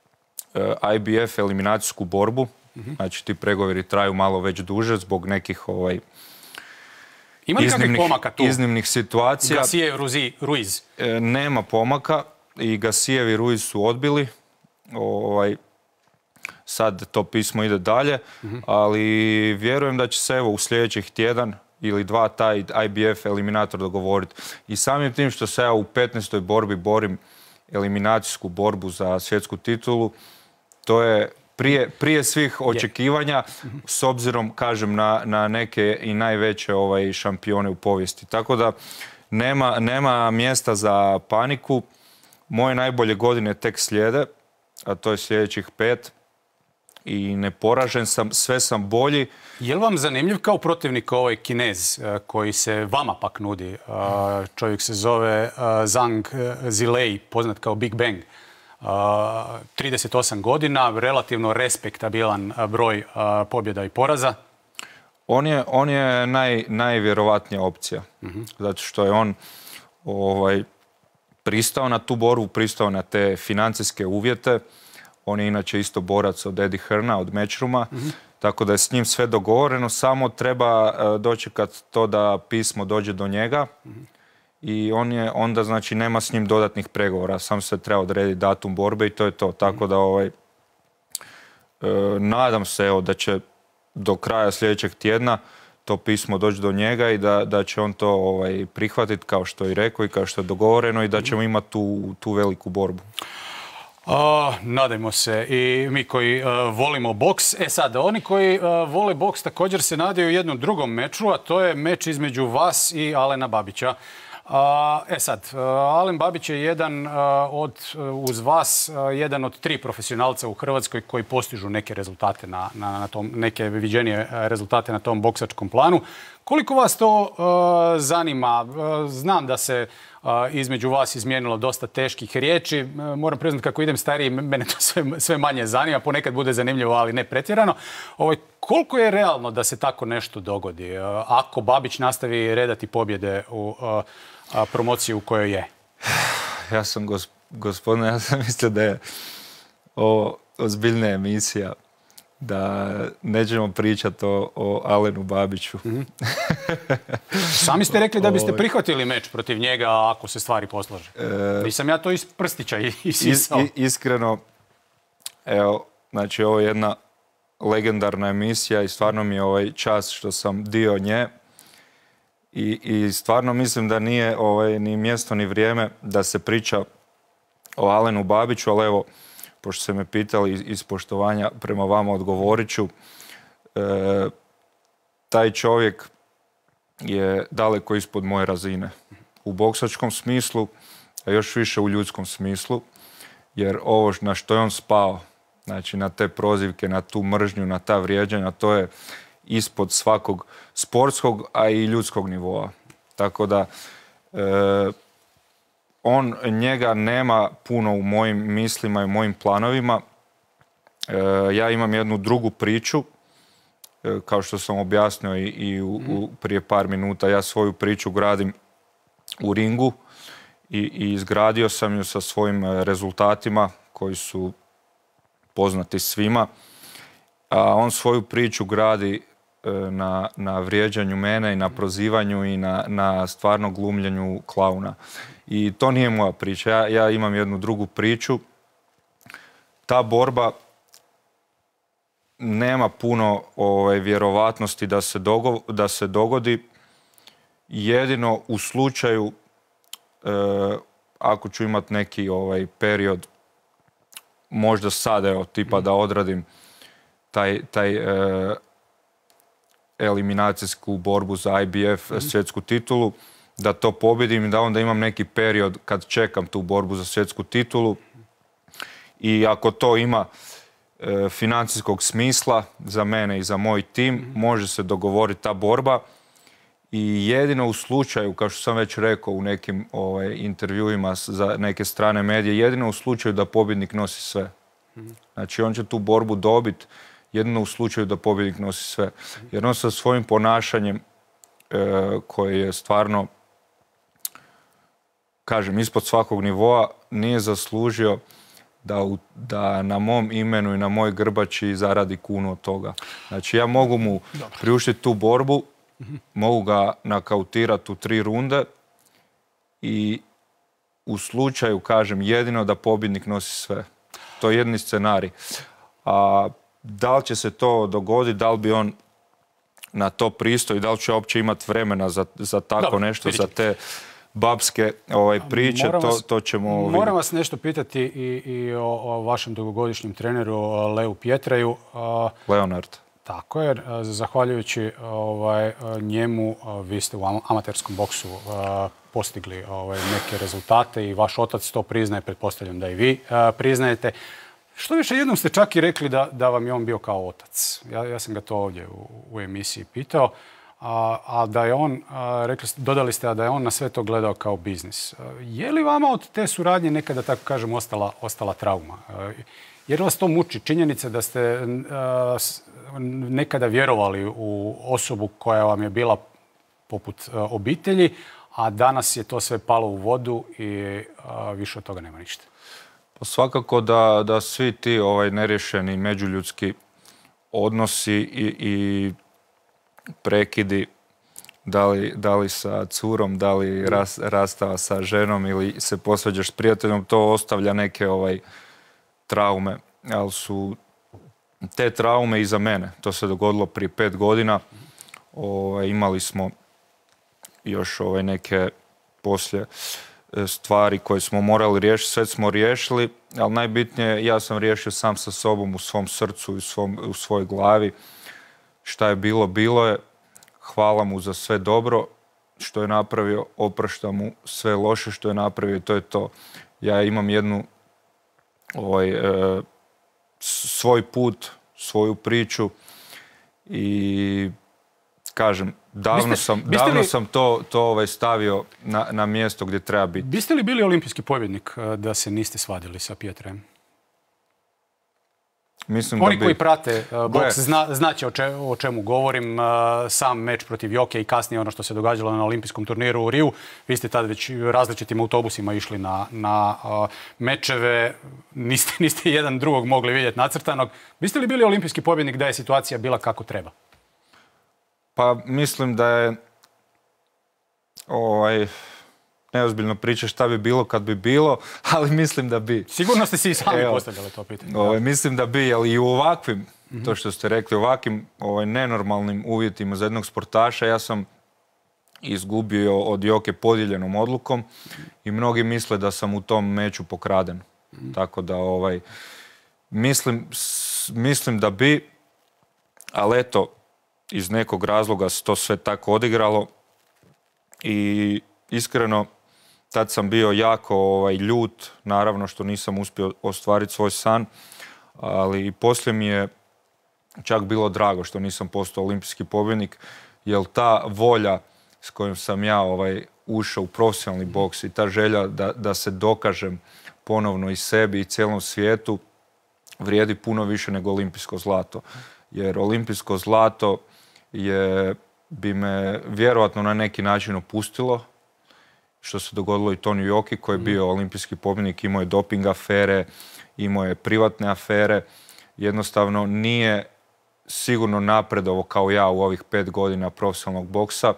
I B F eliminacijsku borbu. Mm-hmm. Znači ti pregovori traju malo već duže zbog nekih ovaj, Ima li kakvih pomaka tu? Iznimnih situacija. Gasijev, Ruiz? E, nema pomaka i Gasijev i Ruiz su odbili. Ovaj, sad to pismo ide dalje, mm-hmm. ali vjerujem da će se evo u sljedećih tjedan ili dva taj I B F eliminator dogovoriti. I samim tim što se ja u petnaestoj borbi borim eliminacijsku borbu za svjetsku titulu, to je prije, prije svih očekivanja, s obzirom, kažem, na, na neke i najveće ovaj, šampione u povijesti. Tako da nema, nema mjesta za paniku. Moje najbolje godine tek slijede, a to je sljedećih pet. i neporažen sam, sve sam bolji. Je li vam zanimljiv kao protivnik ovaj Kinez koji se vama pak nudi? Čovjek se zove Zhang Zilei, poznat kao Big Bang. trideset osam godina, relativno respektabilan broj pobjeda i poraza. On je, on je naj, najvjerovatnija opcija. Uh-huh. Zato što je on ovaj, pristao na tu borbu, pristao na te financijske uvjete. On je inače isto borac od Eddie Hearna, od Matchrooma. Uh-huh. Tako da je s njim sve dogovoreno. Samo treba uh, dočekati to da pismo dođe do njega. Uh-huh. I on je onda, znači, nema s njim dodatnih pregovora. Sam se treba odrediti datum borbe i to je to. Tako da ovaj, uh, nadam se evo, da će do kraja sljedećeg tjedna to pismo doći do njega i da, da će on to ovaj, prihvatiti kao što je rekao i kao što je dogovoreno i da ćemo imati tu, tu veliku borbu. Uh, nadajmo se i mi koji uh, volimo boks. E sad, oni koji uh, vole boks također se nadaju jednom drugom meču, a to je meč između vas i Alena Babića. Uh, e sad, uh, Alen Babić je jedan uh, od, uh, uz vas, uh, jedan od tri profesionalca u Hrvatskoj koji postižu neke rezultate na, na, na tom, neke viđenije rezultate na tom boksačkom planu. Koliko vas to uh, zanima? Uh, znam da se uh, između vas izmijenilo dosta teških riječi. Uh, moram priznati kako idem stariji, mene to sve, sve manje zanima. Ponekad bude zanimljivo, ali ne pretjerano. Ovaj, koliko je realno da se tako nešto dogodi? Uh, ako Babić nastavi redati pobjede u uh, a promociju u kojoj je? Ja sam, gosp gospodine, ja sam mislio da je ovo ozbiljna emisija, da nećemo pričati o, o Alenu Babiću. Mm-hmm. Sami ste rekli da biste prihvatili meč protiv njega ako se stvari poslože. E, Nisam ja to iz prstića isisao. Is, iskreno, evo, znači ovo je jedna legendarna emisija i stvarno mi je ovaj čast što sam dio nje. I, i stvarno mislim da nije ovaj, ni mjesto ni vrijeme da se priča o Alenu Babiću, ali evo, pošto ste me pitali iz poštovanja prema vama odgovorit ću. E, taj čovjek je daleko ispod moje razine. U boksačkom smislu, a još više u ljudskom smislu, jer ovo na što je on spao, znači na te prozivke, na tu mržnju, na ta vrijeđanja, to je ispod svakog sportskog, a i ljudskog nivoa. Tako da e, on, njega nema puno u mojim mislima i mojim planovima. E, ja imam jednu drugu priču, e, kao što sam objasnio i, i u, u, prije par minuta. Ja svoju priču gradim u ringu i, i izgradio sam ju sa svojim rezultatima koji su poznati svima. A on svoju priču gradi Na, na vrijeđanju mene i na prozivanju i na, na stvarno glumljenju klauna. I to nije moja priča. Ja, ja imam jednu drugu priču. Ta borba nema puno ovaj, vjerovatnosti da se, dogo, da se dogodi. Jedino u slučaju e, ako ću imati neki ovaj, period, možda sad, evo, tipa da odradim taj, taj e, eliminacijsku borbu za I B F mm-hmm. svjetsku titulu, da to pobjedim i da onda imam neki period kad čekam tu borbu za svjetsku titulu. I ako to ima e, financijskog smisla za mene i za moj tim, mm-hmm. može se dogovoriti ta borba. I jedino u slučaju, kao što sam već rekao u nekim ovaj, intervjuima za neke strane medije, jedino u slučaju da pobjednik nosi sve. Mm-hmm. Znači on će tu borbu dobiti jedino u slučaju da pobjednik nosi sve. Jer on sa svojim ponašanjem, e, koje je stvarno, kažem, ispod svakog nivoa, nije zaslužio da, u, da na mom imenu i na moj grbači zaradi kunu od toga. Znači, ja mogu mu priuštiti tu borbu, mogu ga nakautirati u tri runde i u slučaju, kažem, jedino da pobjednik nosi sve. To je jedni scenarij. A da li će se to dogoditi, da li bi on na to pristao i da li će uopće imati vremena za, za tako Dobre, nešto, vidite. Za te babske ovaj, priče, moram to, vas, to ćemo vidjeti. Moram vas nešto pitati i, i o, o vašem dugogodišnjem treneru Leu Pjetraju. Leonard. Tako je. Zahvaljujući ovaj, njemu, vi ste u amaterskom boksu postigli ovaj, neke rezultate i vaš otac to priznaje, pretpostavljam da i vi priznajete. Što više, jednom ste čak i rekli da, da vam je on bio kao otac. Ja, ja sam ga to ovdje u, u emisiji pitao. A, a da je on, a, rekli ste, dodali ste da je on na sve to gledao kao biznis. A, je li vama od te suradnje nekada, tako kažem, ostala, ostala trauma? A, jer vas to muči? Činjenica da ste a, s, nekada vjerovali u osobu koja vam je bila poput a, obitelji, a danas je to sve palo u vodu i a, više od toga nema ništa. Pa svakako da, da svi ti ovaj, nerješeni međuljudski odnosi i, i prekidi, da li, da li sa curom, da li ras, rastava sa ženom ili se posvađaš s prijateljom, to ostavlja neke ovaj, traume. Ali su te traume i za mene. To se dogodilo prije pet godina. Ovaj, imali smo još ovaj, neke poslije stvari koje smo morali riješiti. Sve smo riješili, ali najbitnije ja sam riješio sam sa sobom u svom srcu i u, svom, u svojoj glavi. Šta je bilo, bilo je. Hvala mu za sve dobro što je napravio, opraštam mu sve loše što je napravio i to je to. Ja imam jednu ovaj, e, svoj put, svoju priču i kažem, davno biste, sam, biste davno li, sam to, to ovaj, stavio na, na mjesto gdje treba biti. Biste li bili olimpijski pobjednik da se niste svadili sa Pietrem? Mislim Oni da bi... koji prate uh, boks zna, znaće o, če, o čemu govorim. Uh, sam meč protiv Joke i kasnije ono što se događalo na olimpijskom turniru u Riju. Vi ste tada već različitim autobusima išli na, na uh, mečeve. Niste, niste jedan drugog mogli vidjeti nacrtanog. Biste li bili olimpijski pobjednik da je situacija bila kako treba? Pa mislim da je... Ovaj... Neozbiljno priča šta bi bilo kad bi bilo, ali mislim da bi. Sigurno ste si i sami Evo, postavljali to pitanje. Ovaj, mislim da bi, ali i u ovakvim, mm-hmm. to što ste rekli, ovakvim ovaj, nenormalnim uvjetima za jednog sportaša, ja sam izgubio od Joke podijeljenom odlukom i mnogi misle da sam u tom meču pokraden. Mm-hmm. Tako da, ovaj, mislim, mislim da bi, ali eto, iz nekog razloga se to sve tako odigralo i iskreno, tad sam bio jako ovaj, ljut, naravno što nisam uspio ostvariti svoj san, ali poslije mi je čak bilo drago što nisam postao olimpijski pobjednik, jer ta volja s kojom sam ja ovaj, ušao u profesionalni boks i ta želja da, da se dokažem ponovno i sebi i cijelom svijetu vrijedi puno više nego olimpijsko zlato. Jer olimpijsko zlato je, bi me vjerojatno na neki način opustilo, što se dogodilo i Toniju Joki koji je bio olimpijski pobjednik, imao je doping afere, imao je privatne afere. Jednostavno nije sigurno napredovo kao ja u ovih pet godina profesionalnog boksa.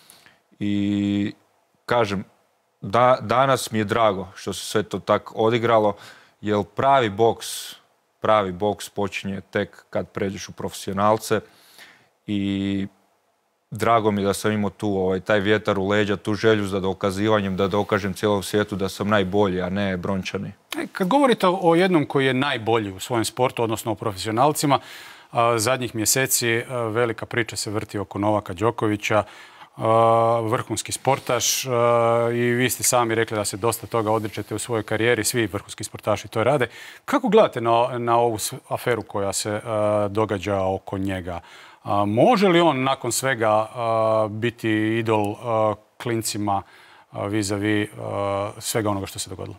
I kažem, da, danas mi je drago što se sve to tako odigralo, jer pravi boks, pravi boks počinje tek kad pređeš u profesionalce i drago mi da sam imao tu ovaj, taj vjetar u leđa, tu želju za dokazivanjem, da dokažem cijelom svijetu da sam najbolji, a ne brončani. Kad govorite o jednom koji je najbolji u svojem sportu, odnosno o profesionalcima, zadnjih mjeseci velika priča se vrti oko Novaka Đokovića, vrhunski sportaš i vi ste sami rekli da se dosta toga odričete u svojoj karijeri, svi vrhunski sportaši to rade. Kako gledate na, na ovu aferu koja se događa oko njega? A, može li on nakon svega a, biti idol a, klincima vis-a-vis svega onoga što se dogodilo?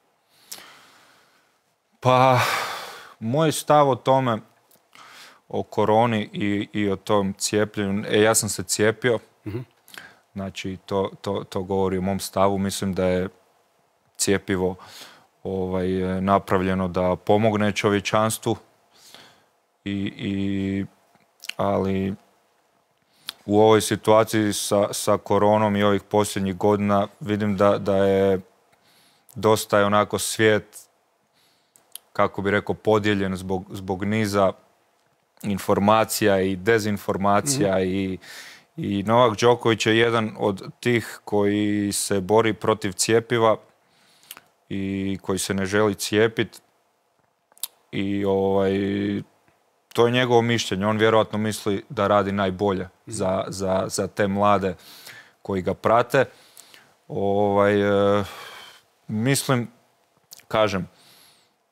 Pa, moj stav o tome, o koroni i, i o tom cijepljenju, e, ja sam se cijepio, mm-hmm. znači to, to, to govori o mom stavu. Mislim da je cjepivo ovaj, napravljeno da pomogne čovječanstvu i, i ali u ovoj situaciji sa, sa koronom i ovih posljednjih godina vidim da, da je dosta je onako svijet, kako bi rekao, podijeljen zbog, zbog niza informacija i dezinformacija mm-hmm. i, i Novak Đoković je jedan od tih koji se bori protiv cjepiva i koji se ne želi cijepiti i ovaj to je njegovo mišljenje. On vjerojatno misli da radi najbolje za, za, za te mlade koji ga prate. Ovaj, e, mislim, kažem,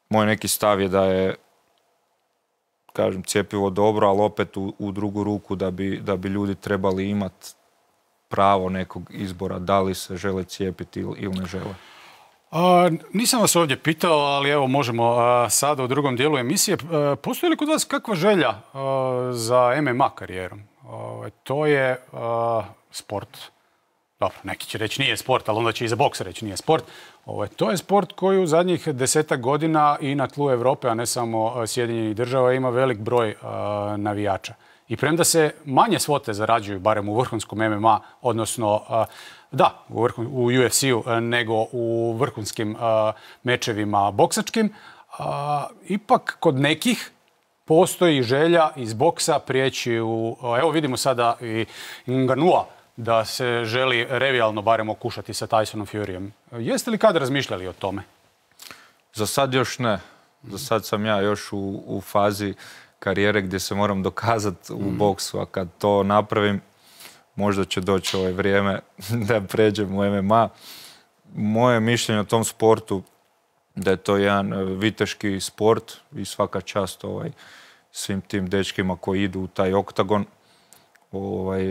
moj neki stav je da je, kažem, cjepivo dobro, ali opet u, u drugu ruku da bi, da bi ljudi trebali imati pravo nekog izbora, da li se žele cijepiti ili, ili ne žele. A, nisam vas ovdje pitao, ali evo možemo a, sada u drugom dijelu emisije. A, postoji li kod vas kakva želja a, za M M A karijerom? A, to je a, sport. Dobro, neki će reći nije sport, ali onda će i za boks reći nije sport. Ovo, to je sport koji u zadnjih desetak godina i na tlu Europe, a ne samo Sjedinjenih država, ima velik broj a, navijača. I premda se manje svote zarađuju, barem u vrhunskom M M A, odnosno, a, da, u, vrhun, u U F C-u, nego u vrhunskim a, mečevima boksačkim, a, ipak kod nekih postoji želja iz boksa prijeći u... Evo vidimo sada i Ngannou'a, da se želi revijalno barem okušati sa Tysonom Furyjem. Jeste li kad razmišljali o tome? Za sad još ne. Za sad sam ja još u, u fazi karijere gdje se moram dokazati u boksu, a kad to napravim, možda će doći ovo vrijeme da pređem u M M A. Moje mišljenje o tom sportu da je to jedan viteški sport i svaka čast ovaj, svim tim dečkima koji idu u taj oktagon. Ovaj,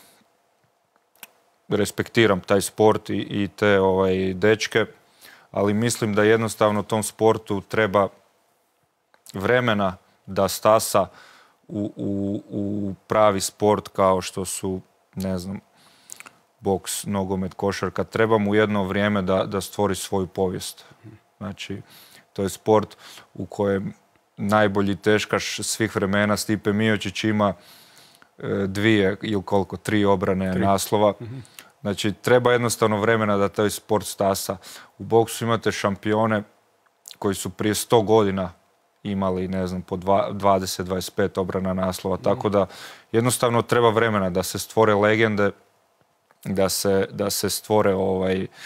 respektiram taj sport i, i te ovaj, dečke, ali mislim da jednostavno tom sportu treba vremena da stasa u, u, u pravi sport kao što su, ne znam, boks, nogomet, košarka. Treba mu jedno vrijeme da, da stvori svoju povijest. Znači, to je sport u kojem najbolji teškaš svih vremena Stipe Miocić ima dvije ili koliko, tri obrane tri. naslova. Mm-hmm. Znači, treba jednostavno vremena da taj sport stasa. U boksu imate šampione koji su prije sto godina imali, ne znam, po dvadeset do dvadeset pet obrana naslova. Mm. Tako da jednostavno treba vremena da se stvore legende, da se, da se stvore ovaj, e,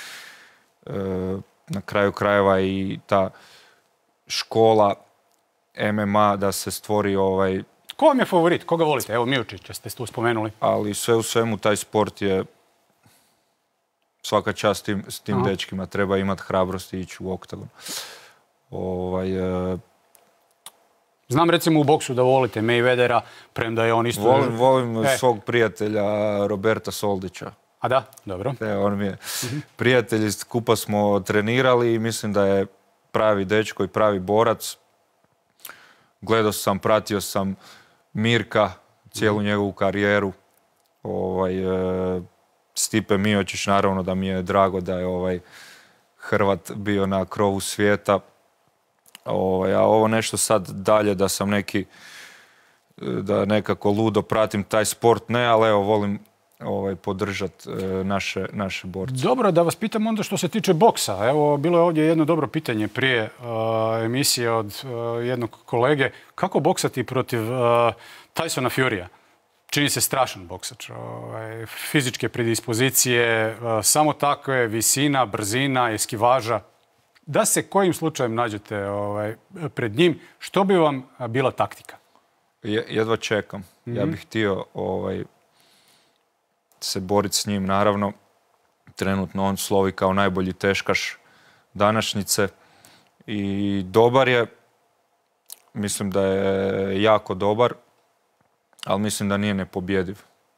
na kraju krajeva i ta škola M M A, da se stvori ovaj... Ko vam je favorit? Koga volite? Evo, Miocića ste tu spomenuli. Ali sve u svemu taj sport je svaka čast tim, s tim Aha. dečkima. Treba imati hrabrosti ići u oktagon. Ovaj, e... Znam recimo u boksu da volite Mayweathera, premda je on isto... Volim, volim e. svog prijatelja Roberta Soldića. A da? Dobro. E, on mi je prijatelj, skupa smo trenirali i mislim da je pravi dečko i pravi borac. Gledao sam, pratio sam Mirka, cijelu mm. njegovu karijeru. Ovaj, e, Stipe Miocić, naravno da mi je drago da je ovaj Hrvat bio na krovu svijeta. Ovaj, a ovo nešto sad dalje da sam neki, da nekako ludo pratim taj sport, ne, ali evo volim ovaj, podržati e, naše, naše borce. Dobro, da vas pitam onda što se tiče boksa. Evo, bilo je ovdje jedno dobro pitanje prije uh, emisije od uh, jednog kolege. Kako boksati protiv uh, Tysona Furyja? Čini se strašan boksač. Ovaj, fizičke predispozicije, uh, samo takve, visina, brzina, eskivaža. Da se kojim slučajem nađete ovaj, pred njim, što bi vam bila taktika? Jedva čekam. Mm-hmm. Ja bih htio ovaj, se boriti s njim, naravno. Trenutno on slovi kao najbolji teškaš današnjice. I dobar je. Mislim da je jako dobar, ali mislim da nije nepobjediv.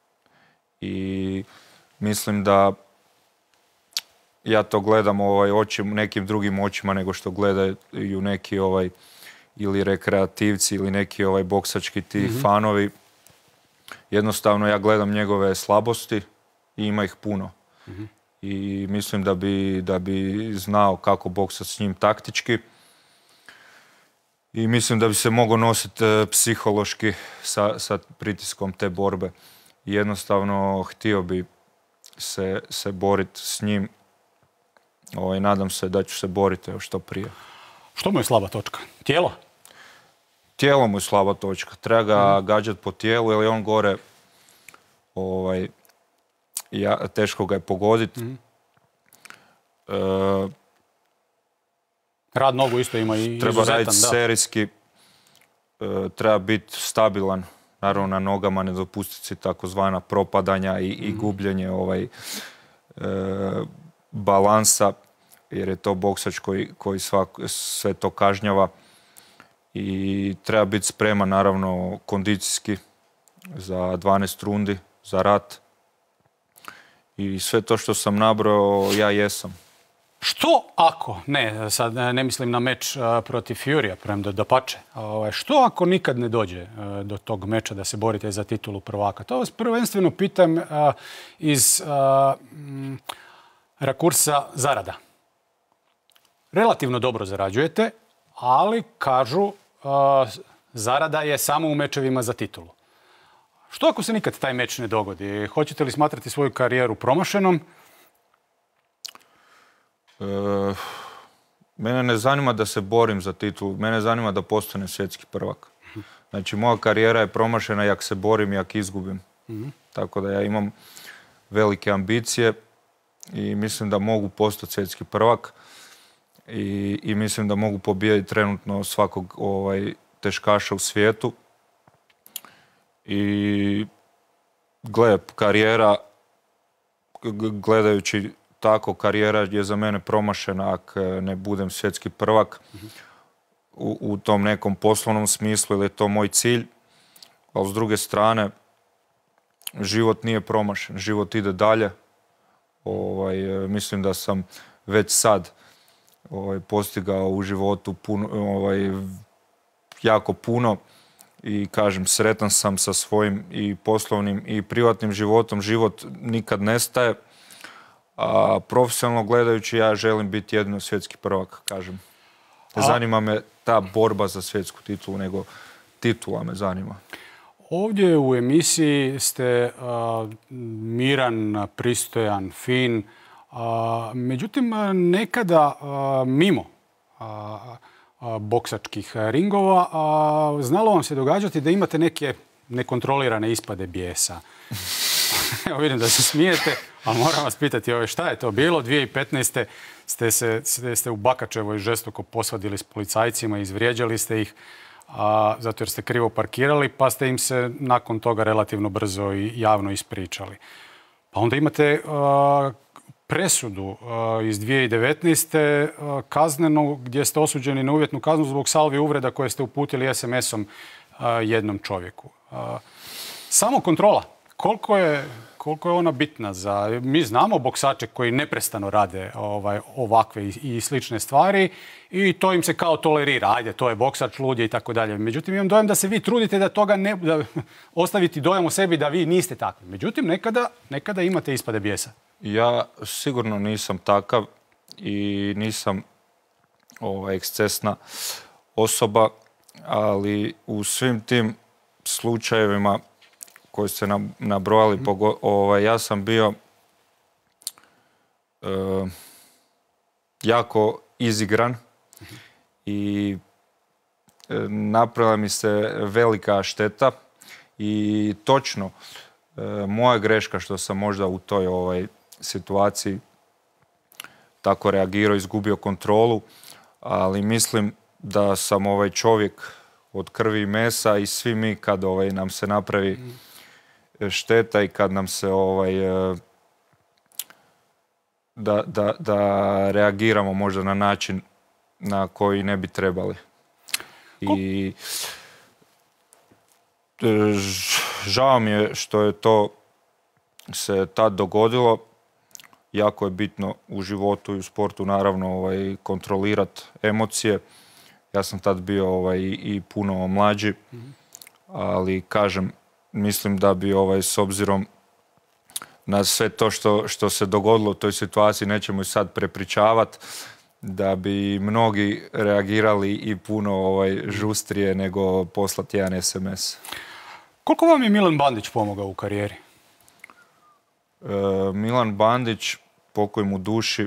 I mislim da ja to gledam ovaj, očim, nekim drugim očima nego što gledaju neki ovaj, ili rekreativci ili neki ovaj, boksački ti mm-hmm. fanovi. Jednostavno ja gledam njegove slabosti i ima ih puno. Mm-hmm. I mislim da bi, da bi znao kako boksati s njim taktički. I mislim da bi se mogao nositi e, psihološki sa, sa pritiskom te borbe. I jednostavno htio bi se, se boriti s njim. Ovaj, nadam se da ću se boriti što prije. Što mu je slaba točka? Tijelo? Tijelo mu je slaba točka. Treba ga mm. gađati po tijelu jer je on gore ovaj, ja, teško ga je pogoditi. Mm. E, Rad nogu isto ima i treba izuzetan. Treba raditi serijski. E, treba biti stabilan. Naravno na nogama ne dopustiti si takozvana propadanja i, mm. i gubljenje ovaj, e, balansa. jer je to boksač koji, koji svak, sve to kažnjava i treba biti spreman naravno kondicijski za dvanaest rundi, za rat i sve to što sam nabrojao ja jesam. Što ako, ne, sad ne mislim na meč protiv Furya, premda dapače, što ako nikad ne dođe do tog meča da se borite za titulu prvaka? To vas prvenstveno pitam iz rakursa zarada. Relativno dobro zarađujete, ali kažu zarada je samo u mečevima za titulu. Što ako se nikad taj meč ne dogodi? Hoćete li smatrati svoju karijeru promašenom? E, mene ne zanima da se borim za titulu, mene zanima da postanem svjetski prvak. Znači, moja karijera je promašena jak se borim, jak izgubim. Mm-hmm. Tako da ja imam velike ambicije i mislim da mogu postati svjetski prvak i, i mislim da mogu pobijediti trenutno svakog ovaj, teškaša u svijetu. I gle, karijera, gledajući tako, karijera je za mene promašena ako ne budem svjetski prvak u, u tom nekom poslovnom smislu, ili je to moj cilj. Ali s druge strane, život nije promašen, život ide dalje. Ovaj, mislim da sam već sad ovaj, postigao u životu puno, ovaj, jako puno i kažem, sretan sam sa svojim i poslovnim i privatnim životom. Život nikad nestaje. A profesionalno gledajući ja želim biti jedino svjetski prvak, kažem. Ne zanima me ta borba za svjetsku titulu, nego titula me zanima. Ovdje u emisiji ste uh, miran, pristojan, fin. Uh, međutim, nekada uh, mimo uh, uh, boksačkih ringova uh, znalo vam se događati da imate neke nekontrolirane ispade bijesa. Evo vidim da se smijete, ali moram vas pitati ove, šta je to bilo? dvije tisuće petnaeste. ste se ste, ste u Bakačevoj žestoko posvadili s policajcima, izvrijeđali ste ih a, zato jer ste krivo parkirali, pa ste im se nakon toga relativno brzo i javno ispričali. Pa onda imate a, presudu a, iz dvije tisuće devetnaeste. A, kaznenu gdje ste osuđeni na uvjetnu kaznu zbog salvi uvreda koje ste uputili es em esom a, jednom čovjeku. A, samo kontrola. Koliko je, koliko je ona bitna za... Mi znamo boksače koji neprestano rade ovaj, ovakve i, i slične stvari i to im se kao tolerira. Ajde, to je boksač, ludje i tako dalje. Međutim, imam dojam da se vi trudite da toga ne... Da, ostaviti dojam o sebi da vi niste takvi. Međutim, nekada, nekada imate ispade bijesa. Ja sigurno nisam takav i nisam ovaj, ekscesna osoba, ali u svim tim slučajevima koji ste nabrojali, mm. ovaj, ja sam bio e, jako izigran mm-hmm. i e, napravila mi se velika šteta i točno e, moja greška što sam možda u toj ovaj, situaciji tako reagirao, izgubio kontrolu, ali mislim da sam ovaj čovjek od krvi i mesa i svi mi kad ovaj, nam se napravi mm. šteta i kad nam se ovaj, da, da, da reagiramo možda na način na koji ne bi trebali. I žao mi je što je to se tad dogodilo. Jako je bitno u životu i u sportu naravno ovaj, kontrolirati emocije. Ja sam tad bio ovaj, i puno mlađi, mm-hmm. ali kažem, mislim da bi ovaj, s obzirom na sve to što, što se dogodilo u toj situaciji, nećemo i sad prepričavati, da bi mnogi reagirali i puno ovaj, žustrije nego poslati jedan es em es. Koliko vam je Milan Bandić pomogao u karijeri? E, Milan Bandić, pokoj mu duši,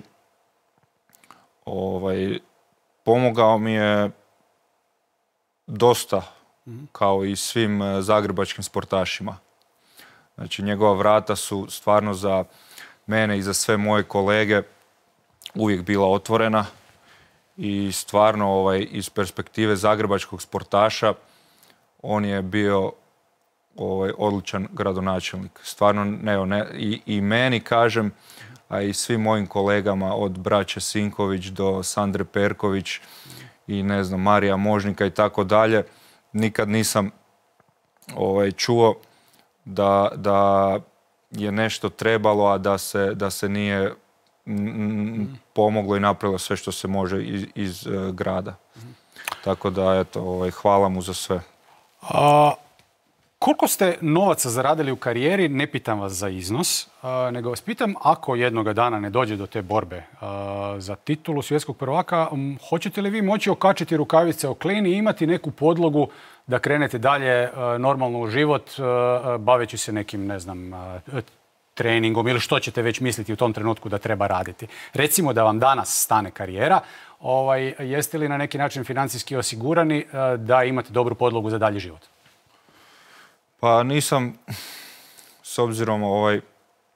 ovaj, pomogao mi je dosta, kao i svim zagrebačkim sportašima. Znači, njegova vrata su stvarno za mene i za sve moje kolege uvijek bila otvorena i stvarno ovaj, iz perspektive zagrebačkog sportaša on je bio ovaj, odličan gradonačelnik. Stvarno, ne, ne, i, i meni kažem, a i svim mojim kolegama od braće Sinković do Sandre Perković i ne znam, Marija Možnika i tako dalje. Nikad nisam ovaj, čuo da, da je nešto trebalo, a da se, da se nije m, pomoglo i napravilo sve što se može iz, iz uh, grada. Tako da, eto, ovaj, hvala mu za sve. A, koliko ste novaca zaradili u karijeri, ne pitam vas za iznos, a, nego vas pitam ako jednoga dana ne dođe do te borbe a, za titulu svjetskog prvaka, m, hoćete li vi moći okačiti rukavice o klin i imati neku podlogu da krenete dalje a, normalno u život, a, baveći se nekim, ne znam, a, treningom ili što ćete već misliti u tom trenutku da treba raditi. Recimo da vam danas stane karijera, ovaj, jeste li na neki način financijski osigurani a, da imate dobru podlogu za dalji život? Pa nisam, s obzirom ovaj, e,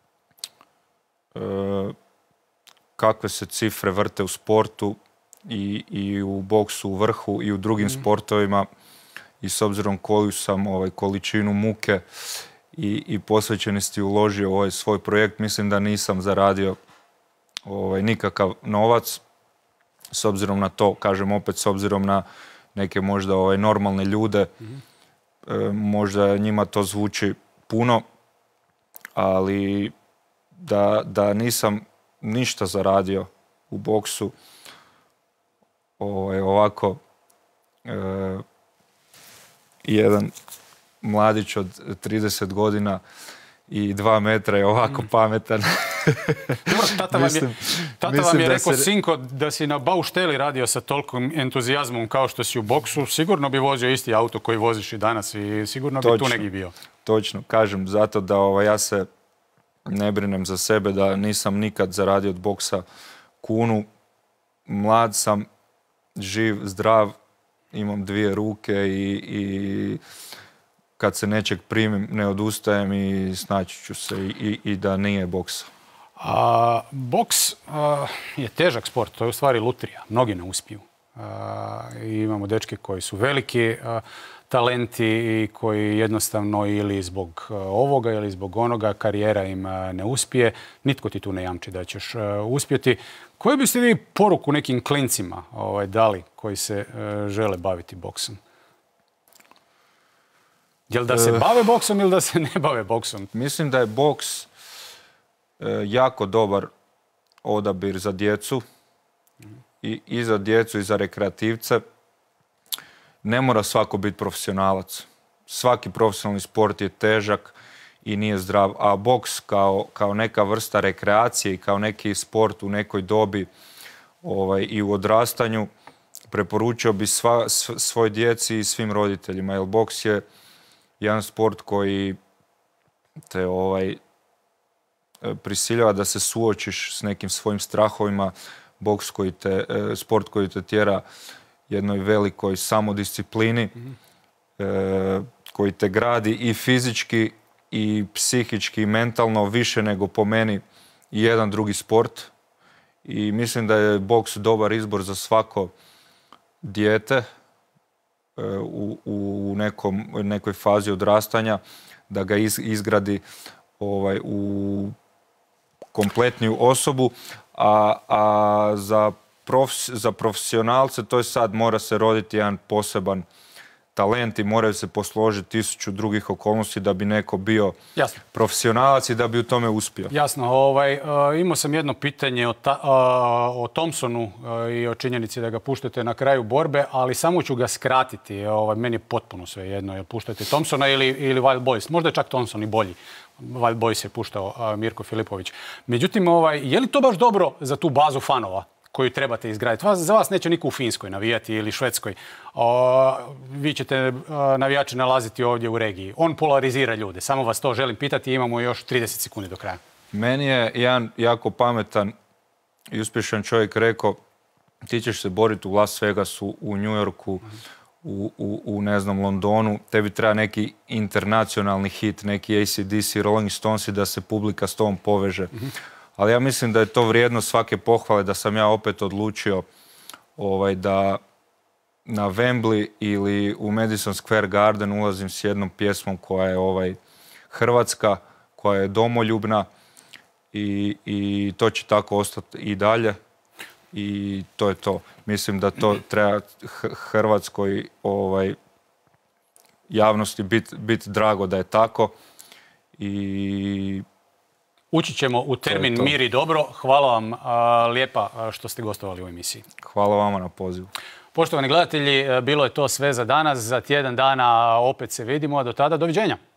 kakve se cifre vrte u sportu i, i u boksu u vrhu i u drugim mm. sportovima i s obzirom koju sam ovaj, količinu muke i, i posvećenosti uložio u ovaj svoj projekt, mislim da nisam zaradio ovaj, nikakav novac. S obzirom na to, kažem opet, s obzirom na neke možda ovaj, normalne ljude, mm. možda njima to zvuči puno, ali da, da nisam ništa zaradio u boksu, ovaj, ovako e, jedan mladić od trideset godina i dva metra je ovako pametan. Dobro, tata vam je, tata vam je rekao, se... Sinko, da si na baušteli radio sa tolikom entuzijazmom kao što si u boksu, sigurno bi vozio isti auto koji voziš i danas i sigurno točno, bi tu negdje bio. Točno, kažem, zato da ovaj, ja se ne brinem za sebe, da nisam nikad zaradio od boksa kunu. Mlad sam, živ, zdrav, imam dvije ruke i, i kad se nečeg primim, ne odustajem i snaći ću se i, i da nije boksa. A, boks a, je težak sport, to je u stvari lutrija. Mnogi ne uspiju. A, imamo dečke koji su veliki a, talenti i koji jednostavno ili zbog ovoga ili zbog onoga karijera im a, ne uspije. Nitko ti tu ne jamči da ćeš a, uspjeti. Koju biste vi poruku nekim klincima ovaj, dali koji se a, žele baviti boksom? Jel da se bave boksom ili da se ne bave boksom? Mislim da je boks jako dobar odabir za djecu i, i za djecu i za rekreativce. Ne mora svako biti profesionalac. Svaki profesionalni sport je težak i nije zdrav, a boks kao, kao neka vrsta rekreacije i kao neki sport u nekoj dobi ovaj, i u odrastanju preporučio bi sva, svoj djeci i svim roditeljima, jer boks je jedan sport koji te ovaj, prisiljava da se suočiš s nekim svojim strahovima, boks koji te, sport koji te tjera jednoj velikoj samodisciplini, mm-hmm. e, koji te gradi i fizički i psihički i mentalno više nego po meni i jedan drugi sport. I mislim da je boks dobar izbor za svako dijete e, u, u nekom, nekoj fazi odrastanja, da ga iz, izgradi ovaj, u kompletniju osobu, a, a za, profes, za profesionalce to je sad mora se roditi jedan poseban talent i moraju se posložiti tisuću drugih okolnosti da bi neko bio Jasno. profesionalac i da bi u tome uspio. Jasno. Ovaj, uh, imao sam jedno pitanje o, ta, uh, o Thompsonu uh, i o činjenici da ga puštate na kraju borbe, ali samo ću ga skratiti. Ovaj, meni je potpuno sve jedno, jel puštate Thompsona ili, ili Wild Boys. Možda je čak Thompson i bolji. Wild Boys je puštao uh, Mirko Filipović. Međutim, ovaj, je li to baš dobro za tu bazu fanova koju trebate izgraditi? Vas, za vas neće niko u Finskoj navijati ili Švedskoj. O, vi ćete o, navijače nalaziti ovdje u regiji. On polarizira ljude. Samo vas to želim pitati i imamo još trideset sekundi do kraja. Meni je jedan jako pametan i uspješan čovjek rekao, ti ćeš se boriti u Las Vegasu, u New Yorku, u, u, u ne znam, Londonu. Tebi treba neki internacionalni hit, neki A C D C, Rolling Stonesi da se publika s tom poveže. Mm-hmm. Ali ja mislim da je to vrijedno svake pohvale, da sam ja opet odlučio ovaj, da na Wembley ili u Madison Square Garden ulazim s jednom pjesmom koja je ovaj, hrvatska, koja je domoljubna i, i to će tako ostati i dalje i to je to. Mislim da to treba hrvatskoj ovaj, javnosti biti bit drago da je tako i ući ćemo u termin mir i dobro. Hvala vam a, lijepa što ste gostovali u emisiji. Hvala vama na pozivu. Poštovani gledatelji, bilo je to sve za danas. Za tjedan dana opet se vidimo, a do tada doviđenja.